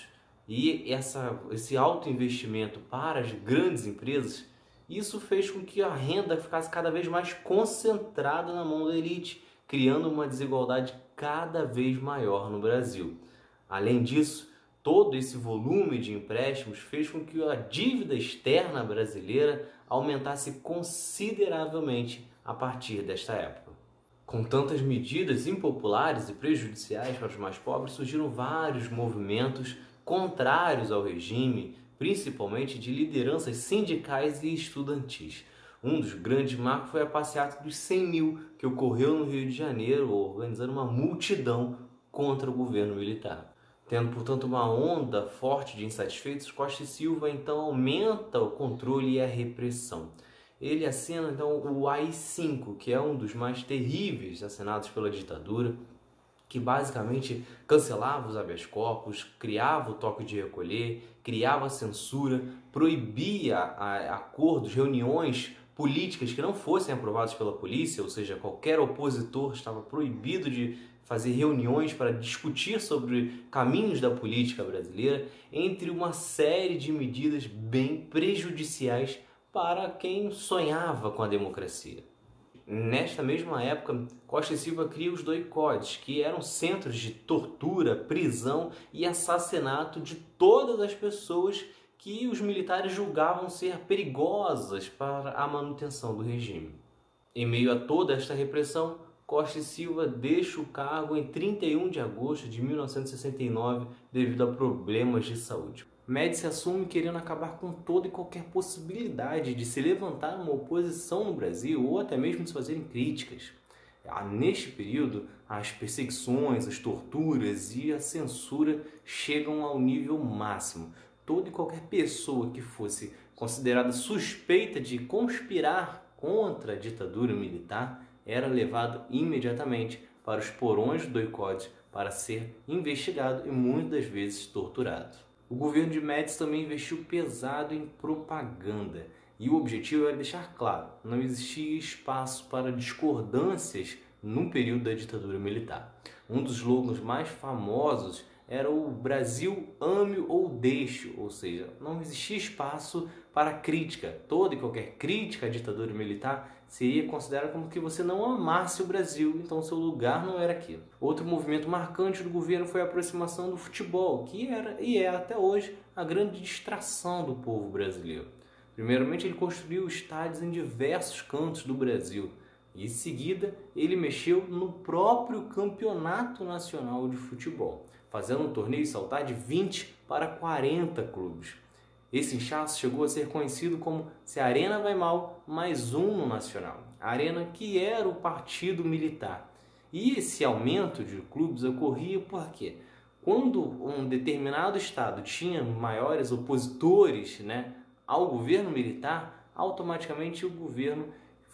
e essa, esse alto investimento para as grandes empresas, isso fez com que a renda ficasse cada vez mais concentrada na mão da elite, criando uma desigualdade cada vez maior no Brasil. Além disso, todo esse volume de empréstimos fez com que a dívida externa brasileira aumentasse consideravelmente a partir desta época. Com tantas medidas impopulares e prejudiciais para os mais pobres, surgiram vários movimentos contrários ao regime, principalmente de lideranças sindicais e estudantis. Um dos grandes marcos foi a passeata dos cem mil, que ocorreu no Rio de Janeiro, organizando uma multidão contra o governo militar. Tendo, portanto, uma onda forte de insatisfeitos, Costa e Silva então aumenta o controle e a repressão. Ele assina então o A I cinco, que é um dos mais terríveis assinados pela ditadura, que basicamente cancelava os habeas corpus, criava o toque de recolher, criava censura, proibia acordos, reuniões políticas que não fossem aprovadas pela polícia, ou seja, qualquer opositor estava proibido de fazer reuniões para discutir sobre caminhos da política brasileira, entre uma série de medidas bem prejudiciais para quem sonhava com a democracia. Nesta mesma época, Costa e Silva cria os doicodes, que eram centros de tortura, prisão e assassinato de todas as pessoas que os militares julgavam ser perigosas para a manutenção do regime. Em meio a toda esta repressão, Costa e Silva deixa o cargo em trinta e um de agosto de mil novecentos e sessenta e nove devido a problemas de saúde. Médici assume querendo acabar com toda e qualquer possibilidade de se levantar uma oposição no Brasil ou até mesmo de se fazerem críticas. Neste período, as perseguições, as torturas e a censura chegam ao nível máximo. Toda e qualquer pessoa que fosse considerada suspeita de conspirar contra a ditadura militar era levado imediatamente para os porões do doicode para ser investigado e muitas vezes torturado. O governo de Médici também investiu pesado em propaganda e o objetivo era deixar claro, não existia espaço para discordâncias no período da ditadura militar. Um dos slogans mais famosos era o Brasil ame ou deixe, ou seja, não existia espaço para crítica. Toda e qualquer crítica à ditadura militar seria considerada como que você não amasse o Brasil, então seu lugar não era aqui. Outro movimento marcante do governo foi a aproximação do futebol, que era e é até hoje a grande distração do povo brasileiro. Primeiramente, ele construiu estádios em diversos cantos do Brasil. E em seguida, ele mexeu no próprio Campeonato Nacional de Futebol, fazendo um torneio saltar de vinte para quarenta clubes. Esse inchaço chegou a ser conhecido como Se a Arena Vai Mal, mais um no Nacional. A Arena que era o partido militar. E esse aumento de clubes ocorria porque quando um determinado estado tinha maiores opositores, né, ao governo militar, automaticamente o governo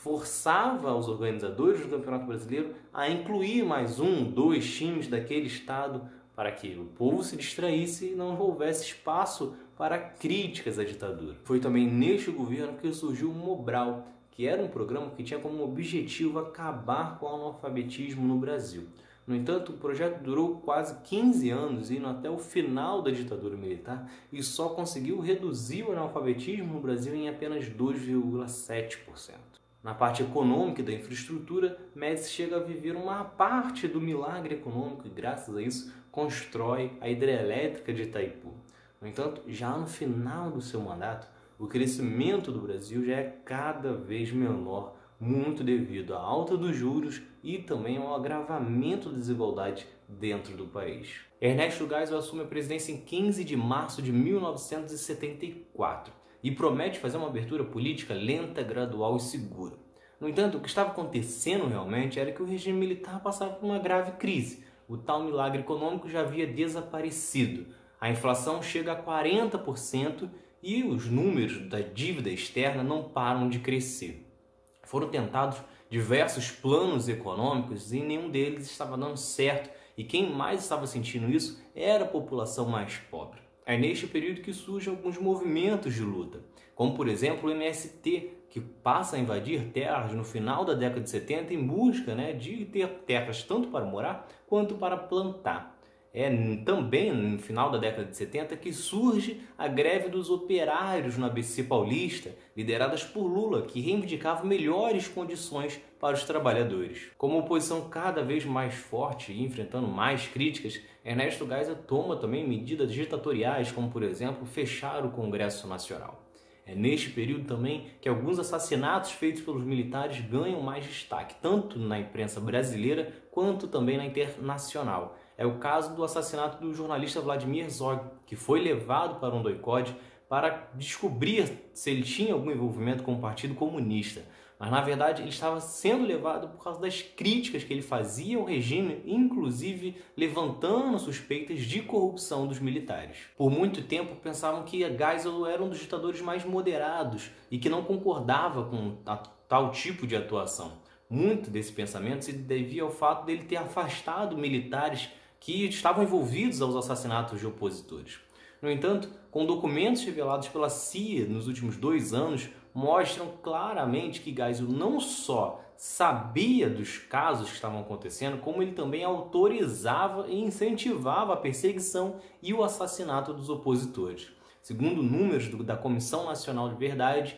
forçava os organizadores do Campeonato Brasileiro a incluir mais um, dois times daquele estado para que o povo se distraísse e não houvesse espaço para críticas à ditadura. Foi também neste governo que surgiu o Mobral, que era um programa que tinha como objetivo acabar com o analfabetismo no Brasil. No entanto, o projeto durou quase quinze anos, indo até o final da ditadura militar, e só conseguiu reduzir o analfabetismo no Brasil em apenas dois vírgula sete por cento. Na parte econômica e da infraestrutura, Médici chega a viver uma parte do milagre econômico e, graças a isso, constrói a hidrelétrica de Itaipu. No entanto, já no final do seu mandato, o crescimento do Brasil já é cada vez menor, muito devido à alta dos juros e também ao agravamento da desigualdade dentro do país. Ernesto Geisel assume a presidência em quinze de março de mil novecentos e setenta e quatro e promete fazer uma abertura política lenta, gradual e segura. No entanto, o que estava acontecendo realmente era que o regime militar passava por uma grave crise. O tal milagre econômico já havia desaparecido. A inflação chega a quarenta por cento e os números da dívida externa não param de crescer. Foram tentados diversos planos econômicos e nenhum deles estava dando certo, e quem mais estava sentindo isso era a população mais pobre. É neste período que surgem alguns movimentos de luta, como por exemplo o M S T, que passa a invadir terras no final da década de setenta em busca né, de ter terras tanto para morar quanto para plantar. É também no final da década de setenta que surge a greve dos operários no A B C paulista, lideradas por Lula, que reivindicava melhores condições para os trabalhadores. Como oposição cada vez mais forte e enfrentando mais críticas, Ernesto Geisel toma também medidas ditatoriais, como por exemplo fechar o Congresso Nacional. É neste período também que alguns assassinatos feitos pelos militares ganham mais destaque, tanto na imprensa brasileira quanto também na internacional. É o caso do assassinato do jornalista Vladimir Herzog, que foi levado para um doicode para descobrir se ele tinha algum envolvimento com o Partido Comunista. Mas, na verdade, ele estava sendo levado por causa das críticas que ele fazia ao regime, inclusive levantando suspeitas de corrupção dos militares. Por muito tempo, pensavam que Geisel era um dos ditadores mais moderados e que não concordava com a, tal tipo de atuação. Muito desse pensamento se devia ao fato dele ter afastado militares que estavam envolvidos aos assassinatos de opositores. No entanto, com documentos revelados pela C I A nos últimos dois anos, mostram claramente que Geisel não só sabia dos casos que estavam acontecendo, como ele também autorizava e incentivava a perseguição e o assassinato dos opositores. Segundo números do, da Comissão Nacional de Verdade,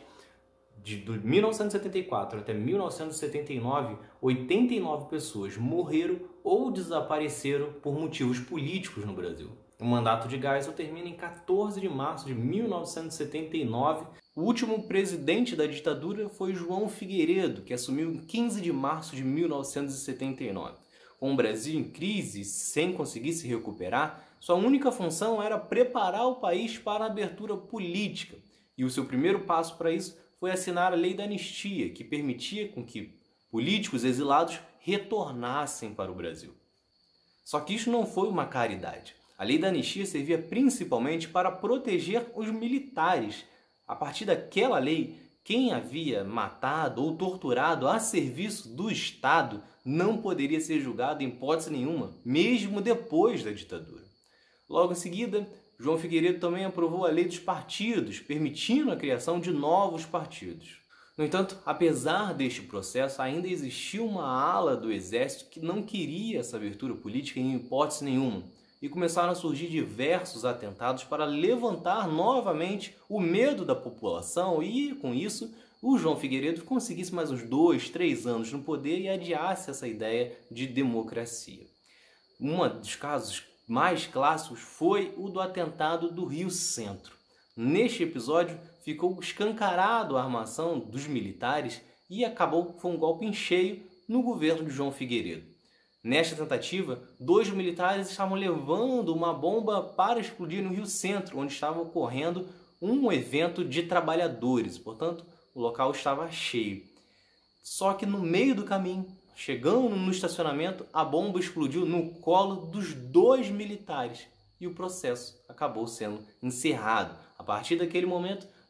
de mil novecentos e setenta e quatro até mil novecentos e setenta e nove, oitenta e nove pessoas morreram ou desapareceram por motivos políticos no Brasil. O mandato de Geisel termina em quatorze de março de mil novecentos e setenta e nove. O último presidente da ditadura foi João Figueiredo, que assumiu em quinze de março de mil novecentos e setenta e nove. Com o Brasil em crise, sem conseguir se recuperar, sua única função era preparar o país para a abertura política. E o seu primeiro passo para isso foi assinar a Lei da Anistia, que permitia com que políticos exilados retornassem para o Brasil. Só que isso não foi uma caridade. A Lei da Anistia servia principalmente para proteger os militares. A partir daquela lei, quem havia matado ou torturado a serviço do Estado não poderia ser julgado em hipótese nenhuma, mesmo depois da ditadura. Logo em seguida, João Figueiredo também aprovou a Lei dos Partidos, permitindo a criação de novos partidos. No entanto, apesar deste processo, ainda existia uma ala do Exército que não queria essa abertura política em hipótese nenhuma, e começaram a surgir diversos atentados para levantar novamente o medo da população e, com isso, o João Figueiredo conseguisse mais uns dois, três anos no poder e adiasse essa ideia de democracia. Um dos casos mais clássicos foi o do atentado do Rio Centro. Neste episódio, ficou escancarado a armação dos militares e acabou foi um golpe em cheio no governo de João Figueiredo. Nesta tentativa, dois militares estavam levando uma bomba para explodir no Rio Centro, onde estava ocorrendo um evento de trabalhadores, portanto, o local estava cheio. Só que no meio do caminho, chegando no estacionamento, a bomba explodiu no colo dos dois militares e o processo acabou sendo encerrado. A partir daquele momento,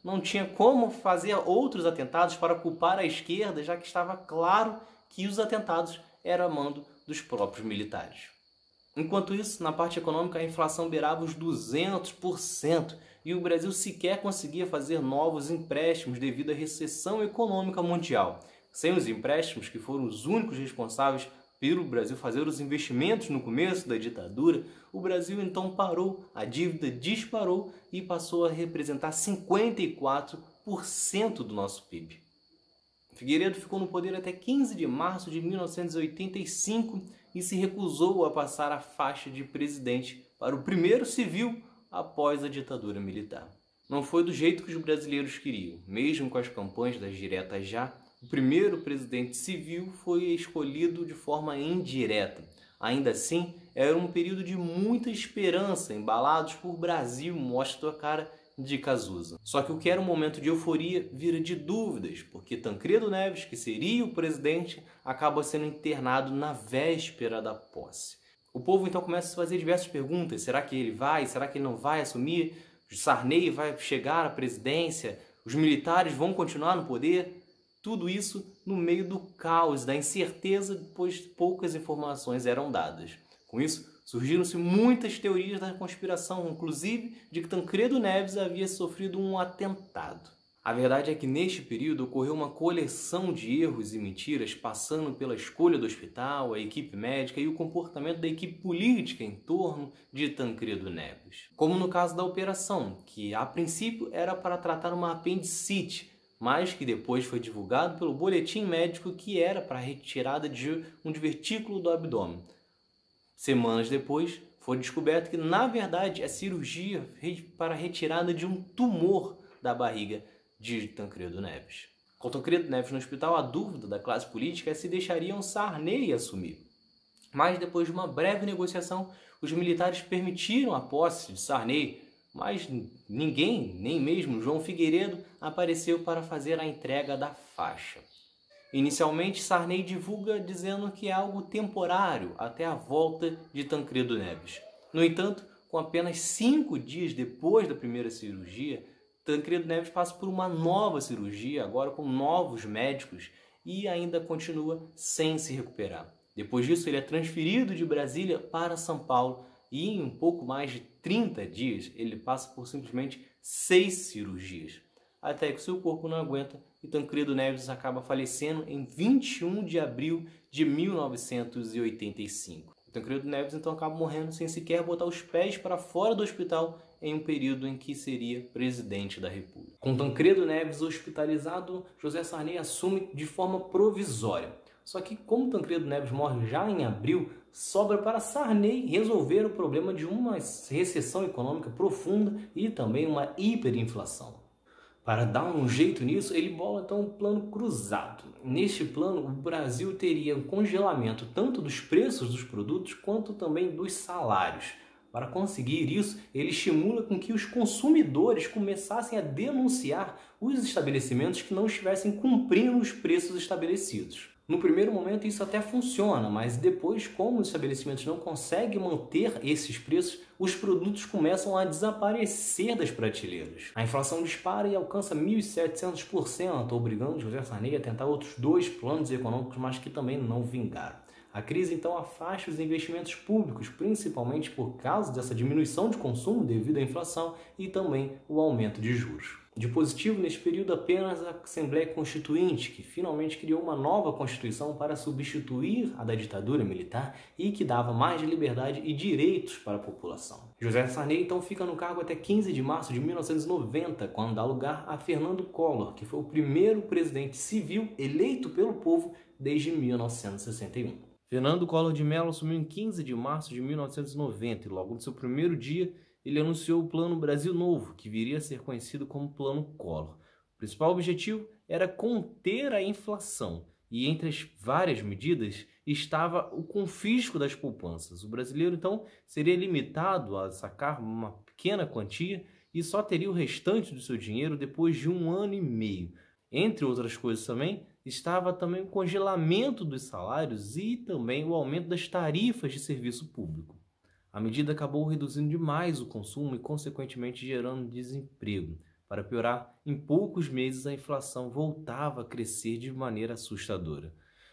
não tinha como fazer outros atentados para culpar a esquerda, já que estava claro que os atentados eram a mando dos próprios militares. Enquanto isso, na parte econômica, a inflação beirava os duzentos por cento e o Brasil sequer conseguia fazer novos empréstimos devido à recessão econômica mundial. Sem os empréstimos, que foram os únicos responsáveis pelo Brasil fazer os investimentos no começo da ditadura, o Brasil então parou, a dívida disparou e passou a representar cinquenta e quatro por cento do nosso P I B. Figueiredo ficou no poder até quinze de março de mil novecentos e oitenta e cinco e se recusou a passar a faixa de presidente para o primeiro civil após a ditadura militar. Não foi do jeito que os brasileiros queriam. Mesmo com as campanhas das diretas já, o primeiro presidente civil foi escolhido de forma indireta. Ainda assim, era um período de muita esperança, embalados por Brasil, mostra a cara de Cazuza. Só que o que era um momento de euforia vira de dúvidas, porque Tancredo Neves, que seria o presidente, acaba sendo internado na véspera da posse. O povo então começa a se fazer diversas perguntas. Será que ele vai? Será que ele não vai assumir? Sarney vai chegar à presidência? Os militares vão continuar no poder? Tudo isso no meio do caos, da incerteza, pois poucas informações eram dadas. Com isso, surgiram-se muitas teorias da conspiração, inclusive de que Tancredo Neves havia sofrido um atentado. A verdade é que neste período ocorreu uma coleção de erros e mentiras, passando pela escolha do hospital, a equipe médica e o comportamento da equipe política em torno de Tancredo Neves. Como no caso da operação, que a princípio era para tratar uma apendicite, mas que depois foi divulgado pelo boletim médico que era para a retirada de um divertículo do abdômen. Semanas depois, foi descoberto que, na verdade, é cirurgia para a retirada de um tumor da barriga de Tancredo Neves. Com Tancredo Neves no hospital, a dúvida da classe política é se deixariam Sarney assumir. Mas, depois de uma breve negociação, os militares permitiram a posse de Sarney, mas ninguém, nem mesmo João Figueiredo, apareceu para fazer a entrega da faixa. Inicialmente, Sarney divulga dizendo que é algo temporário até a volta de Tancredo Neves. No entanto, com apenas cinco dias depois da primeira cirurgia, Tancredo Neves passa por uma nova cirurgia, agora com novos médicos, e ainda continua sem se recuperar. Depois disso, ele é transferido de Brasília para São Paulo e em um pouco mais de trinta dias ele passa por simplesmente seis cirurgias. Até que seu corpo não aguenta e Tancredo Neves acaba falecendo em vinte e um de abril de mil novecentos e oitenta e cinco. Tancredo Neves então acaba morrendo sem sequer botar os pés para fora do hospital em um período em que seria presidente da República. Com Tancredo Neves hospitalizado, José Sarney assume de forma provisória. Só que como Tancredo Neves morre já em abril, sobra para Sarney resolver o problema de uma recessão econômica profunda e também uma hiperinflação. Para dar um jeito nisso, ele bola então um plano cruzado. Neste plano, o Brasil teria um congelamento tanto dos preços dos produtos quanto também dos salários. Para conseguir isso, ele estimula com que os consumidores começassem a denunciar os estabelecimentos que não estivessem cumprindo os preços estabelecidos. No primeiro momento isso até funciona, mas depois, como os estabelecimentos não conseguem manter esses preços, os produtos começam a desaparecer das prateleiras. A inflação dispara e alcança mil e setecentos por cento, obrigando José Sarney a tentar outros dois planos econômicos, mas que também não vingaram. A crise então afasta os investimentos públicos, principalmente por causa dessa diminuição de consumo devido à inflação e também o aumento de juros. De positivo, neste período, apenas a Assembleia Constituinte, que finalmente criou uma nova Constituição para substituir a da ditadura militar e que dava mais liberdade e direitos para a população. José Sarney então fica no cargo até quinze de março de mil novecentos e noventa, quando dá lugar a Fernando Collor, que foi o primeiro presidente civil eleito pelo povo desde mil novecentos e sessenta e um. Fernando Collor de Mello assumiu em quinze de março de mil novecentos e noventa e logo no seu primeiro dia ele anunciou o Plano Brasil Novo, que viria a ser conhecido como Plano Collor. O principal objetivo era conter a inflação e entre as várias medidas estava o confisco das poupanças. O brasileiro então seria limitado a sacar uma pequena quantia e só teria o restante do seu dinheiro depois de um ano e meio. Entre outras coisas também, estava também o congelamento dos salários e também o aumento das tarifas de serviço público. A medida acabou reduzindo demais o consumo e, consequentemente, gerando desemprego. Para piorar, em poucos meses a inflação voltava a crescer de maneira assustadora.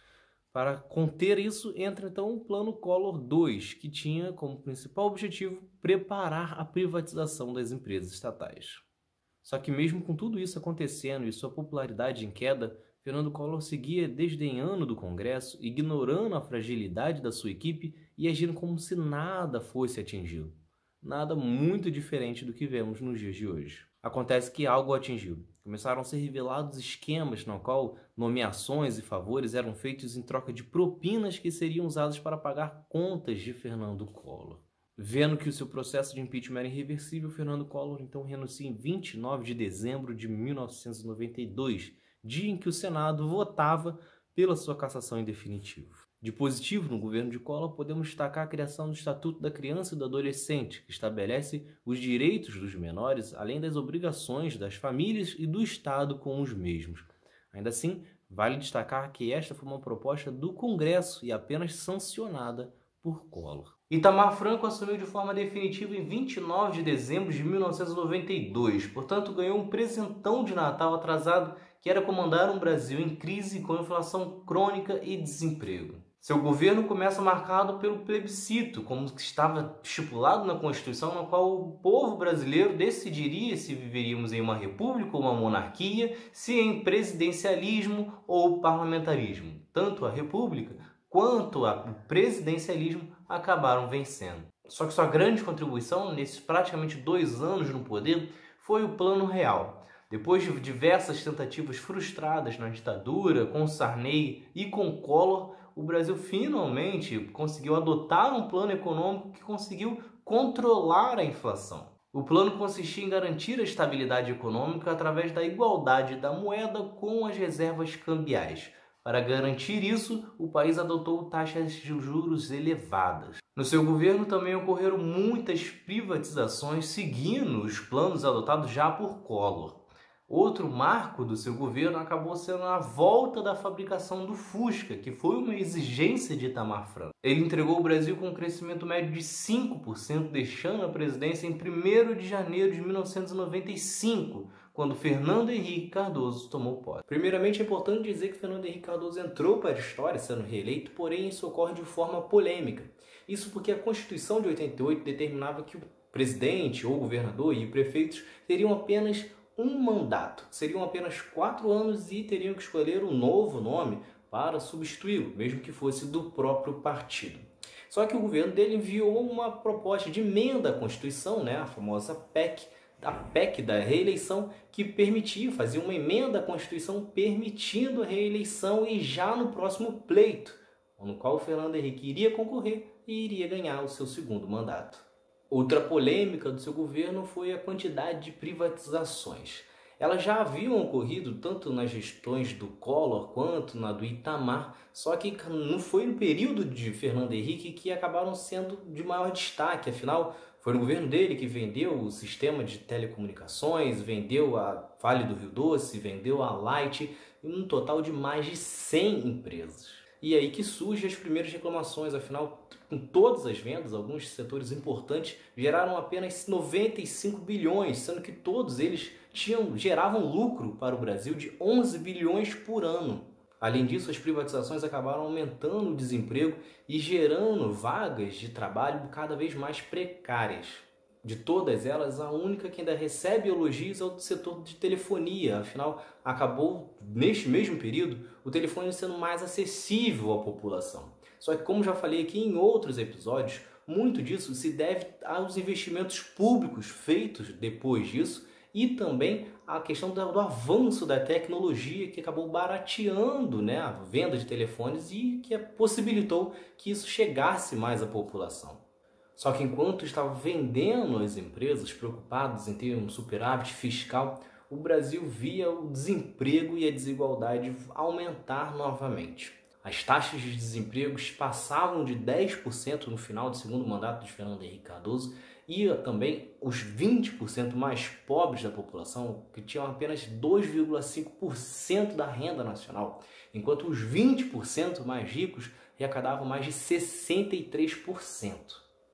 Para conter isso, entra então o Plano Collor dois, que tinha como principal objetivo preparar a privatização das empresas estatais. Só que mesmo com tudo isso acontecendo e sua popularidade em queda, Fernando Collor seguia desdenhando do Congresso, ignorando a fragilidade da sua equipe e agindo como se nada fosse atingi-lo. Nada muito diferente do que vemos nos dias de hoje. Acontece que algo o atingiu. Começaram a ser revelados esquemas no qual nomeações e favores eram feitos em troca de propinas que seriam usadas para pagar contas de Fernando Collor. Vendo que o seu processo de impeachment era irreversível, Fernando Collor então renuncia em vinte e nove de dezembro de mil novecentos e noventa e dois, dia em que o Senado votava pela sua cassação em definitivo. De positivo no governo de Collor, podemos destacar a criação do Estatuto da Criança e do Adolescente, que estabelece os direitos dos menores, além das obrigações das famílias e do Estado com os mesmos. Ainda assim, vale destacar que esta foi uma proposta do Congresso e apenas sancionada por Collor. Itamar Franco assumiu de forma definitiva em vinte e nove de dezembro de mil novecentos e noventa e dois, portanto ganhou um presentão de Natal atrasado, que era comandar um Brasil em crise com inflação crônica e desemprego. Seu governo começa marcado pelo plebiscito, como estava estipulado na Constituição, na qual o povo brasileiro decidiria se viveríamos em uma república ou uma monarquia, se em presidencialismo ou parlamentarismo. Tanto a república quanto o presidencialismo acabaram vencendo. Só que sua grande contribuição nesses praticamente dois anos no poder foi o Plano Real. Depois de diversas tentativas frustradas na ditadura, com Sarney e com Collor, o Brasil finalmente conseguiu adotar um plano econômico que conseguiu controlar a inflação. O plano consistia em garantir a estabilidade econômica através da igualdade da moeda com as reservas cambiais. Para garantir isso, o país adotou taxas de juros elevadas. No seu governo também ocorreram muitas privatizações seguindo os planos adotados já por Collor. Outro marco do seu governo acabou sendo a volta da fabricação do Fusca, que foi uma exigência de Itamar Franco. Ele entregou o Brasil com um crescimento médio de cinco por cento, deixando a presidência em primeiro de janeiro de mil novecentos e noventa e cinco, quando Fernando Henrique Cardoso tomou posse. Primeiramente, é importante dizer que Fernando Henrique Cardoso entrou para a história sendo reeleito, porém isso ocorre de forma polêmica. Isso porque a Constituição de oitenta e oito determinava que o presidente, ou governador e prefeitos teriam apenas um mandato. Seriam apenas quatro anos e teriam que escolher um novo nome para substituí-lo, mesmo que fosse do próprio partido. Só que o governo dele enviou uma proposta de emenda à Constituição, né, a famosa P E C, a P E C da reeleição, que permitia, fazia uma emenda à Constituição permitindo a reeleição e já no próximo pleito, no qual o Fernando Henrique iria concorrer e iria ganhar o seu segundo mandato. Outra polêmica do seu governo foi a quantidade de privatizações. Elas já haviam ocorrido tanto nas gestões do Collor quanto na do Itamar, só que não foi no período de Fernando Henrique que acabaram sendo de maior destaque. Afinal, foi no governo dele que vendeu o sistema de telecomunicações, vendeu a Vale do Rio Doce, vendeu a Light, um total de mais de cem empresas. E aí que surgem as primeiras reclamações, afinal, com todas as vendas, alguns setores importantes geraram apenas noventa e cinco bilhões, sendo que todos eles tinham, geravam lucro para o Brasil de onze bilhões por ano. Além disso, as privatizações acabaram aumentando o desemprego e gerando vagas de trabalho cada vez mais precárias. De todas elas, a única que ainda recebe elogios é o do setor de telefonia. Afinal, acabou, neste mesmo período, o telefone sendo mais acessível à população. Só que, como já falei aqui em outros episódios, muito disso se deve aos investimentos públicos feitos depois disso e também a questão do, do avanço da tecnologia que acabou barateando, né, a venda de telefones e que possibilitou que isso chegasse mais à população. Só que enquanto estava vendendo as empresas, preocupadas em ter um superávit fiscal, o Brasil via o desemprego e a desigualdade aumentar novamente. As taxas de desemprego passavam de dez por cento no final do segundo mandato de Fernando Henrique Cardoso e também os vinte por cento mais pobres da população, que tinham apenas dois vírgula cinco por cento da renda nacional, enquanto os vinte por cento mais ricos arrecadavam mais de sessenta e três por cento.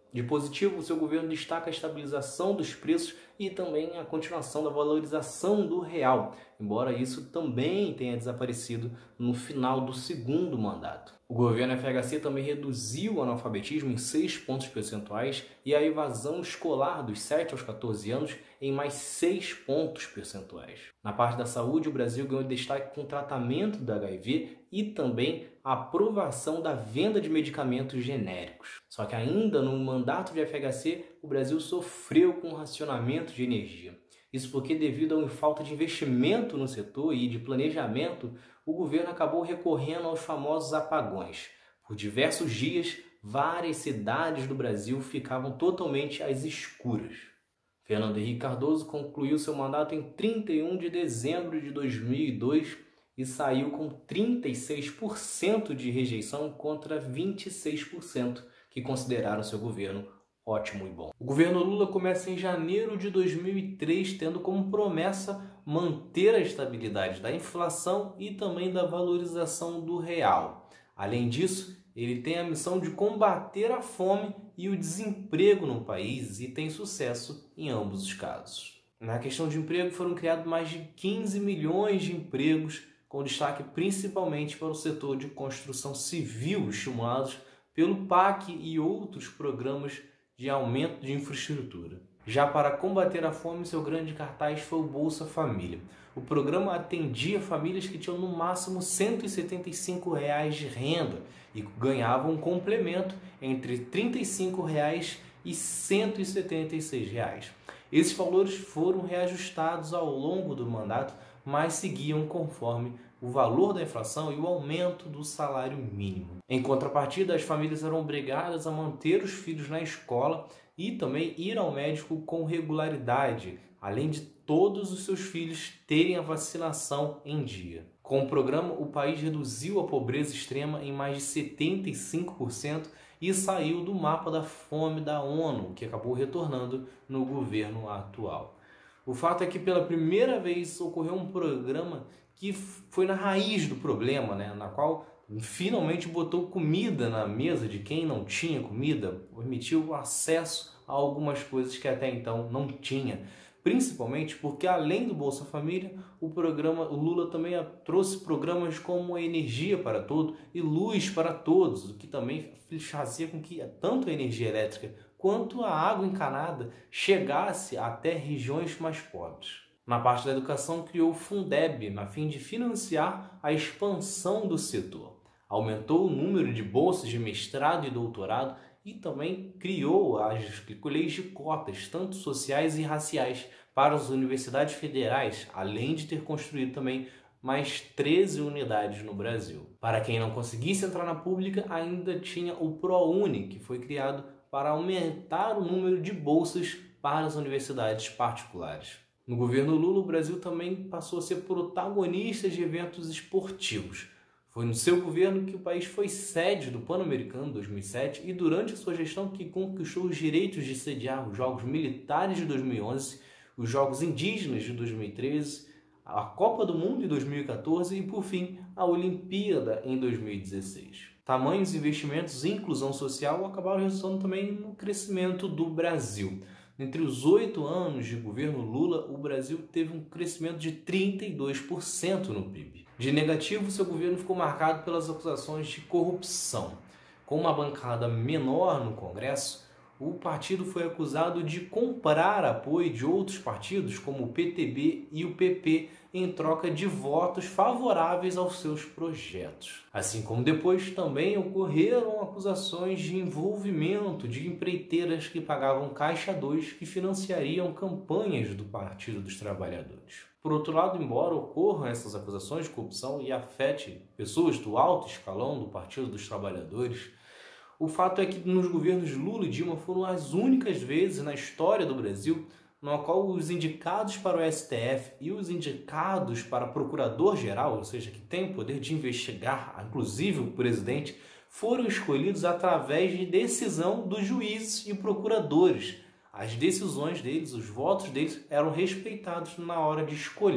De positivo, o seu governo destaca a estabilização dos preços e também a continuação da valorização do real, embora isso também tenha desaparecido no final do segundo mandato. O governo F H C também reduziu o analfabetismo em seis pontos percentuais e a evasão escolar dos sete aos quatorze anos em mais seis pontos percentuais. Na parte da saúde, o Brasil ganhou destaque com o tratamento do H I V e também a aprovação da venda de medicamentos genéricos. Só que ainda no mandato de F H C, o Brasil sofreu com o racionamento de energia. Isso porque, devido à falta de investimento no setor e de planejamento, o governo acabou recorrendo aos famosos apagões. Por diversos dias, várias cidades do Brasil ficavam totalmente às escuras. Fernando Henrique Cardoso concluiu seu mandato em trinta e um de dezembro de dois mil e dois e saiu com trinta e seis por cento de rejeição contra vinte e seis por cento que consideraram seu governo ótimo e bom. O governo Lula começa em janeiro de dois mil e três, tendo como promessa manter a estabilidade da inflação e também da valorização do real. Além disso, ele tem a missão de combater a fome e o desemprego no país e tem sucesso em ambos os casos. Na questão de emprego, foram criados mais de quinze milhões de empregos, com destaque principalmente para o setor de construção civil, estimulados pelo P A C e outros programas de aumento de infraestrutura. Já para combater a fome, seu grande cartaz foi o Bolsa Família. O programa atendia famílias que tinham no máximo cento e setenta e cinco reais de renda e ganhavam um complemento entre trinta e cinco reais e cento e setenta e seis reais. Esses valores foram reajustados ao longo do mandato, mas seguiam conforme o valor da inflação e o aumento do salário mínimo. Em contrapartida, as famílias eram obrigadas a manter os filhos na escola e também ir ao médico com regularidade, além de todos os seus filhos terem a vacinação em dia. Com o programa, o país reduziu a pobreza extrema em mais de setenta e cinco por cento e saiu do mapa da fome da ONU, que acabou retornando no governo atual. O fato é que pela primeira vez ocorreu um programa que foi na raiz do problema, né? Na qual finalmente botou comida na mesa de quem não tinha comida, permitiu o acesso a algumas coisas que até então não tinha. Principalmente porque, além do Bolsa Família, o programa o Lula também trouxe programas como Energia para Todos e Luz para Todos, o que também fazia com que tanto a energia elétrica quanto a água encanada chegasse até regiões mais pobres. Na parte da educação, criou o Fundeb, a fim de financiar a expansão do setor. Aumentou o número de bolsas de mestrado e doutorado e também criou as leis de cotas, tanto sociais e raciais, para as universidades federais, além de ter construído também mais treze unidades no Brasil. Para quem não conseguisse entrar na pública, ainda tinha o ProUni, que foi criado para aumentar o número de bolsas para as universidades particulares. No governo Lula, o Brasil também passou a ser protagonista de eventos esportivos. Foi no seu governo que o país foi sede do Pan-Americano dois mil e sete e durante a sua gestão que conquistou os direitos de sediar os Jogos Militares de dois mil e onze, os Jogos Indígenas de dois mil e treze, a Copa do Mundo em dois mil e quatorze e, por fim, a Olimpíada em dois mil e dezesseis. Tamanhos investimentos em inclusão social acabaram resultando também no crescimento do Brasil. Entre os oito anos de governo Lula, o Brasil teve um crescimento de trinta e dois por cento no P I B. De negativo, seu governo ficou marcado pelas acusações de corrupção. Com uma bancada menor no Congresso, o partido foi acusado de comprar apoio de outros partidos, como o P T B e o P P, em troca de votos favoráveis aos seus projetos. Assim como depois também ocorreram acusações de envolvimento de empreiteiras que pagavam Caixa dois que financiariam campanhas do Partido dos Trabalhadores. Por outro lado, embora ocorram essas acusações de corrupção e afete pessoas do alto escalão do Partido dos Trabalhadores, o fato é que nos governos Lula e Dilma foram as únicas vezes na história do Brasil no qual os indicados para o S T F e os indicados para procurador-geral, ou seja, que tem o poder de investigar, inclusive o presidente, foram escolhidos através de decisão dos juízes e procuradores. As decisões deles, os votos deles eram respeitados na hora de escolher.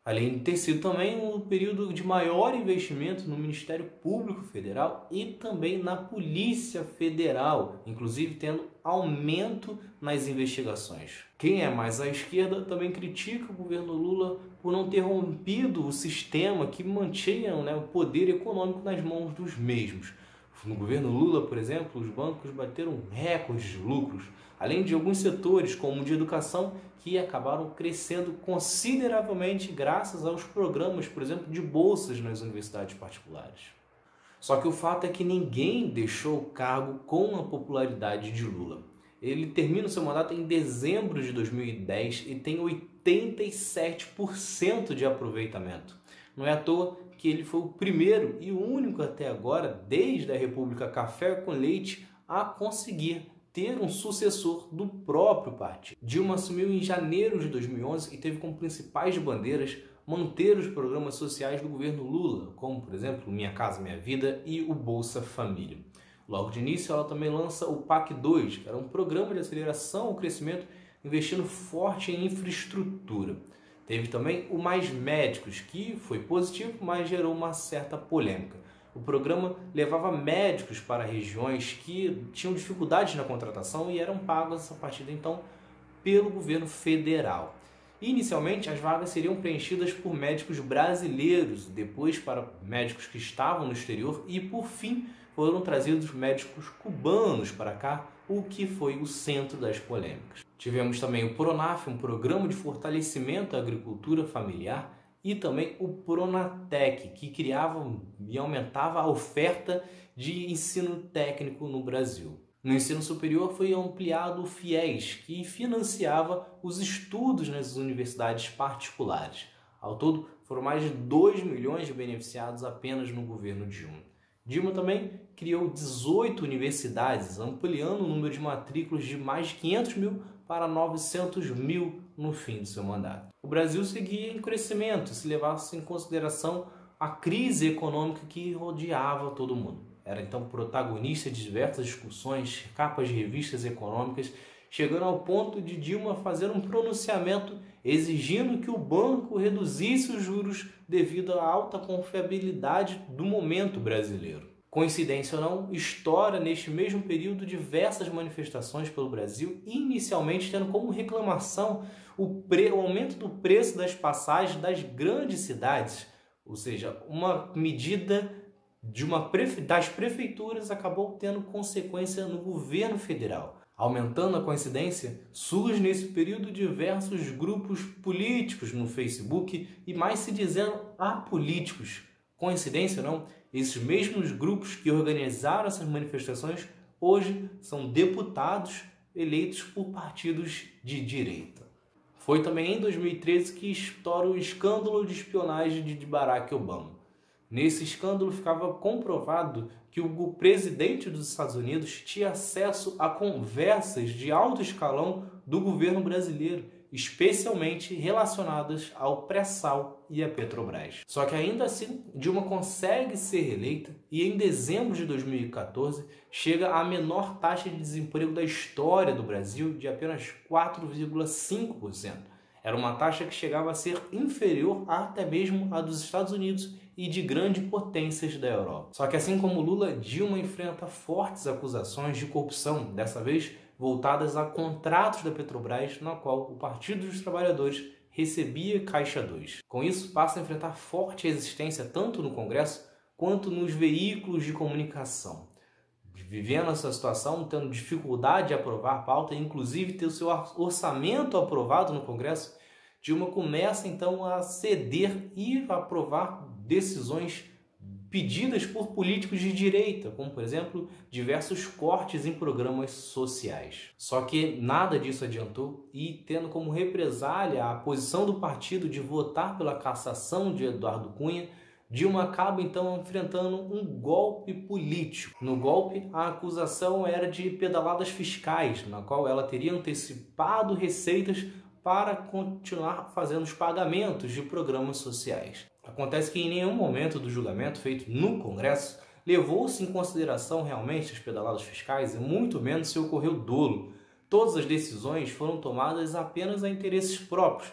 além de ter sido também um período de maior investimento no Ministério Público Federal e também na Polícia Federal, inclusive tendo aumento nas investigações. Quem é mais à esquerda também critica o governo Lula por não ter rompido o sistema que mantinha, né, o poder econômico nas mãos dos mesmos. No governo Lula, por exemplo, os bancos bateram recordes de lucros, além de alguns setores, como o de educação, que acabaram crescendo consideravelmente graças aos programas, por exemplo, de bolsas nas universidades particulares. Só que o fato é que ninguém deixou o cargo com a popularidade de Lula. Ele termina o seu mandato em dezembro de dois mil e dez e tem oitenta e sete por cento de aproveitamento. Não é à toa que ele foi o primeiro e o único até agora, desde a República Café com Leite, a conseguir ter um sucessor do próprio partido. Dilma assumiu em janeiro de dois mil e onze e teve como principais bandeiras manter os programas sociais do governo Lula, como, por exemplo, Minha Casa Minha Vida e o Bolsa Família. Logo de início, ela também lança o P A C dois, que era um programa de aceleração ao crescimento, investindo forte em infraestrutura. Teve também o Mais Médicos, que foi positivo, mas gerou uma certa polêmica. O programa levava médicos para regiões que tinham dificuldades na contratação e eram pagos a partir de então pelo governo federal. Inicialmente, as vagas seriam preenchidas por médicos brasileiros, depois para médicos que estavam no exterior e, por fim, foram trazidos médicos cubanos para cá, o que foi o centro das polêmicas. Tivemos também o Pronaf, um programa de fortalecimento à agricultura familiar, e também o Pronatec, que criava e aumentava a oferta de ensino técnico no Brasil. No ensino superior foi ampliado o FIES, que financiava os estudos nas universidades particulares. Ao todo, foram mais de dois milhões de beneficiados apenas no governo Dilma. Dilma também criou dezoito universidades, ampliando o número de matrículas de mais de quinhentos mil para novecentos mil no fim do seu mandato. O Brasil seguia em crescimento, se levasse em consideração a crise econômica que rodeava todo mundo. Era então protagonista de diversas discussões, capas de revistas econômicas, chegando ao ponto de Dilma fazer um pronunciamento exigindo que o banco reduzisse os juros devido à alta confiabilidade do momento brasileiro. Coincidência ou não, estoura neste mesmo período diversas manifestações pelo Brasil, inicialmente tendo como reclamação o, pre... o aumento do preço das passagens das grandes cidades, ou seja, uma medida de uma prefe... das prefeituras acabou tendo consequência no governo federal. Aumentando a coincidência, surge nesse período diversos grupos políticos no Facebook e mais se dizendo apolíticos. Coincidência ou não, esses mesmos grupos que organizaram essas manifestações hoje são deputados eleitos por partidos de direita. Foi também em dois mil e treze que estoura o escândalo de espionagem de Barack Obama. Nesse escândalo ficava comprovado que o presidente dos Estados Unidos tinha acesso a conversas de alto escalão do governo brasileiro, especialmente relacionadas ao pré-sal e à Petrobras. Só que ainda assim, Dilma consegue ser reeleita e em dezembro de dois mil e quatorze chega à menor taxa de desemprego da história do Brasil, de apenas quatro vírgula cinco por cento. Era uma taxa que chegava a ser inferior até mesmo à dos Estados Unidos e de grandes potências da Europa. Só que assim como Lula, Dilma enfrenta fortes acusações de corrupção, dessa vez voltadas a contratos da Petrobras, na qual o Partido dos Trabalhadores recebia Caixa dois. Com isso, passa a enfrentar forte resistência tanto no Congresso quanto nos veículos de comunicação. Vivendo essa situação, tendo dificuldade de aprovar a pauta, inclusive ter o seu orçamento aprovado no Congresso, Dilma começa então a ceder e a aprovar decisões pedidas por políticos de direita, como por exemplo, diversos cortes em programas sociais. Só que nada disso adiantou e, tendo como represália a posição do partido de votar pela cassação de Eduardo Cunha, Dilma acaba então enfrentando um golpe político. No golpe, a acusação era de pedaladas fiscais, na qual ela teria antecipado receitas para continuar fazendo os pagamentos de programas sociais. Acontece que em nenhum momento do julgamento feito no Congresso levou-se em consideração realmente as pedaladas fiscais e muito menos se ocorreu dolo. Todas as decisões foram tomadas apenas a interesses próprios,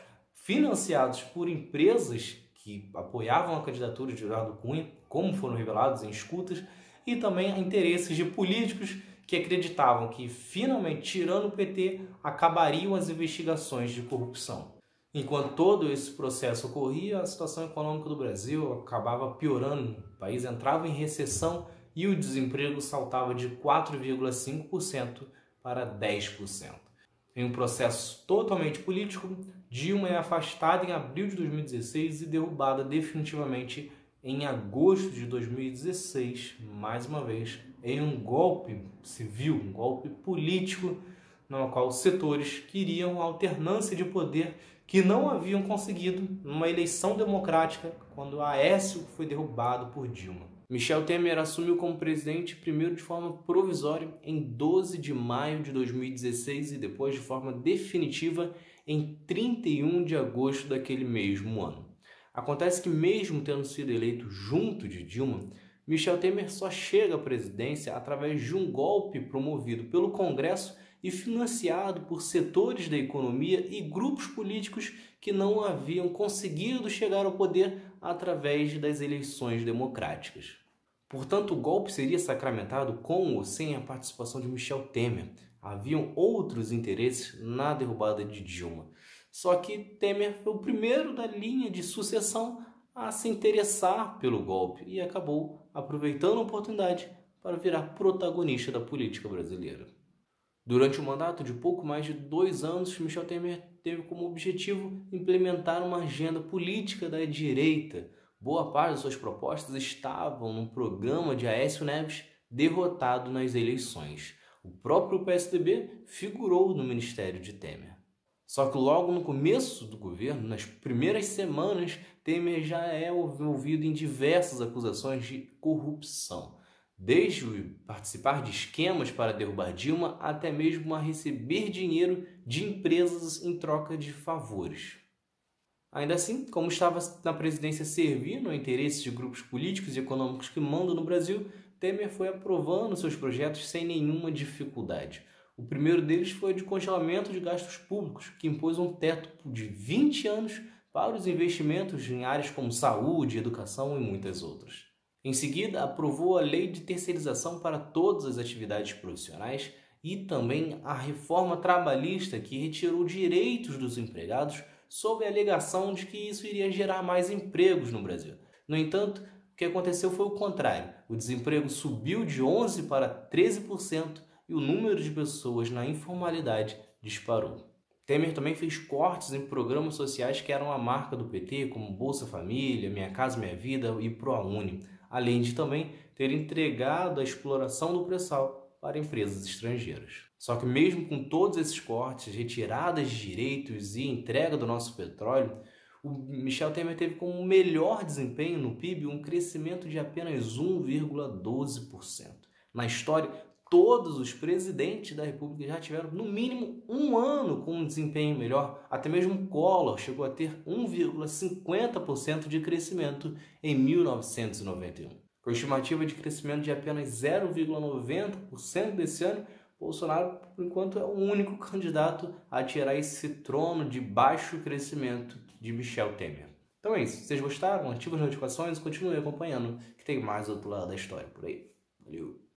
financiados por empresas que apoiavam a candidatura de Eduardo Cunha, como foram revelados em escutas, e também interesses de políticos que acreditavam que, finalmente, tirando o P T, acabariam as investigações de corrupção. Enquanto todo esse processo ocorria, a situação econômica do Brasil acabava piorando, o país entrava em recessão e o desemprego saltava de quatro vírgula cinco por cento para dez por cento. Em um processo totalmente político, Dilma é afastada em abril de dois mil e dezesseis e derrubada definitivamente em agosto de dois mil e dezesseis, mais uma vez, em um golpe civil, um golpe político, no qual setores queriam a alternância de poder que não haviam conseguido numa eleição democrática quando Aécio foi derrubado por Dilma. Michel Temer assumiu como presidente primeiro de forma provisória em doze de maio de dois mil e dezesseis e depois de forma definitiva em trinta e um de agosto daquele mesmo ano. Acontece que mesmo tendo sido eleito junto de Dilma, Michel Temer só chega à presidência através de um golpe promovido pelo Congresso e financiado por setores da economia e grupos políticos que não haviam conseguido chegar ao poder através das eleições democráticas. Portanto, o golpe seria sacramentado com ou sem a participação de Michel Temer. Haviam outros interesses na derrubada de Dilma. Só que Temer foi o primeiro da linha de sucessão a se interessar pelo golpe e acabou aproveitando a oportunidade para virar protagonista da política brasileira. Durante o mandato de pouco mais de dois anos, Michel Temer teve como objetivo implementar uma agenda política da direita. Boa parte das suas propostas estavam no programa de Aécio Neves, derrotado nas eleições. O próprio P S D B figurou no ministério de Temer. Só que logo no começo do governo, nas primeiras semanas, Temer já é envolvido em diversas acusações de corrupção. Desde participar de esquemas para derrubar Dilma, até mesmo a receber dinheiro de empresas em troca de favores. Ainda assim, como estava na presidência servindo a interesses de grupos políticos e econômicos que mandam no Brasil, Temer foi aprovando seus projetos sem nenhuma dificuldade. O primeiro deles foi o de congelamento de gastos públicos, que impôs um teto de vinte anos para os investimentos em áreas como saúde, educação e muitas outras. Em seguida, aprovou a lei de terceirização para todas as atividades profissionais e também a reforma trabalhista, que retirou direitos dos empregados sob a alegação de que isso iria gerar mais empregos no Brasil. No entanto, o que aconteceu foi o contrário. O desemprego subiu de onze por cento para treze por cento e o número de pessoas na informalidade disparou. Temer também fez cortes em programas sociais que eram a marca do P T, como Bolsa Família, Minha Casa Minha Vida e ProUni, além de também ter entregado a exploração do pré-sal para empresas estrangeiras. Só que mesmo com todos esses cortes, retiradas de direitos e entrega do nosso petróleo, o Michel Temer teve como melhor desempenho no P I B um crescimento de apenas um vírgula doze por cento. Na história, todos os presidentes da República já tiveram no mínimo um ano com um desempenho melhor. Até mesmo Collor chegou a ter um vírgula cinquenta por cento de crescimento em mil novecentos e noventa e um. Com a estimativa de crescimento de apenas zero vírgula noventa por cento desse ano, Bolsonaro, por enquanto, é o único candidato a tirar esse trono de baixo crescimento de Michel Temer. Então é isso. Se vocês gostaram, ativem as notificações e continuem acompanhando, que tem mais outro lado da história por aí. Valeu!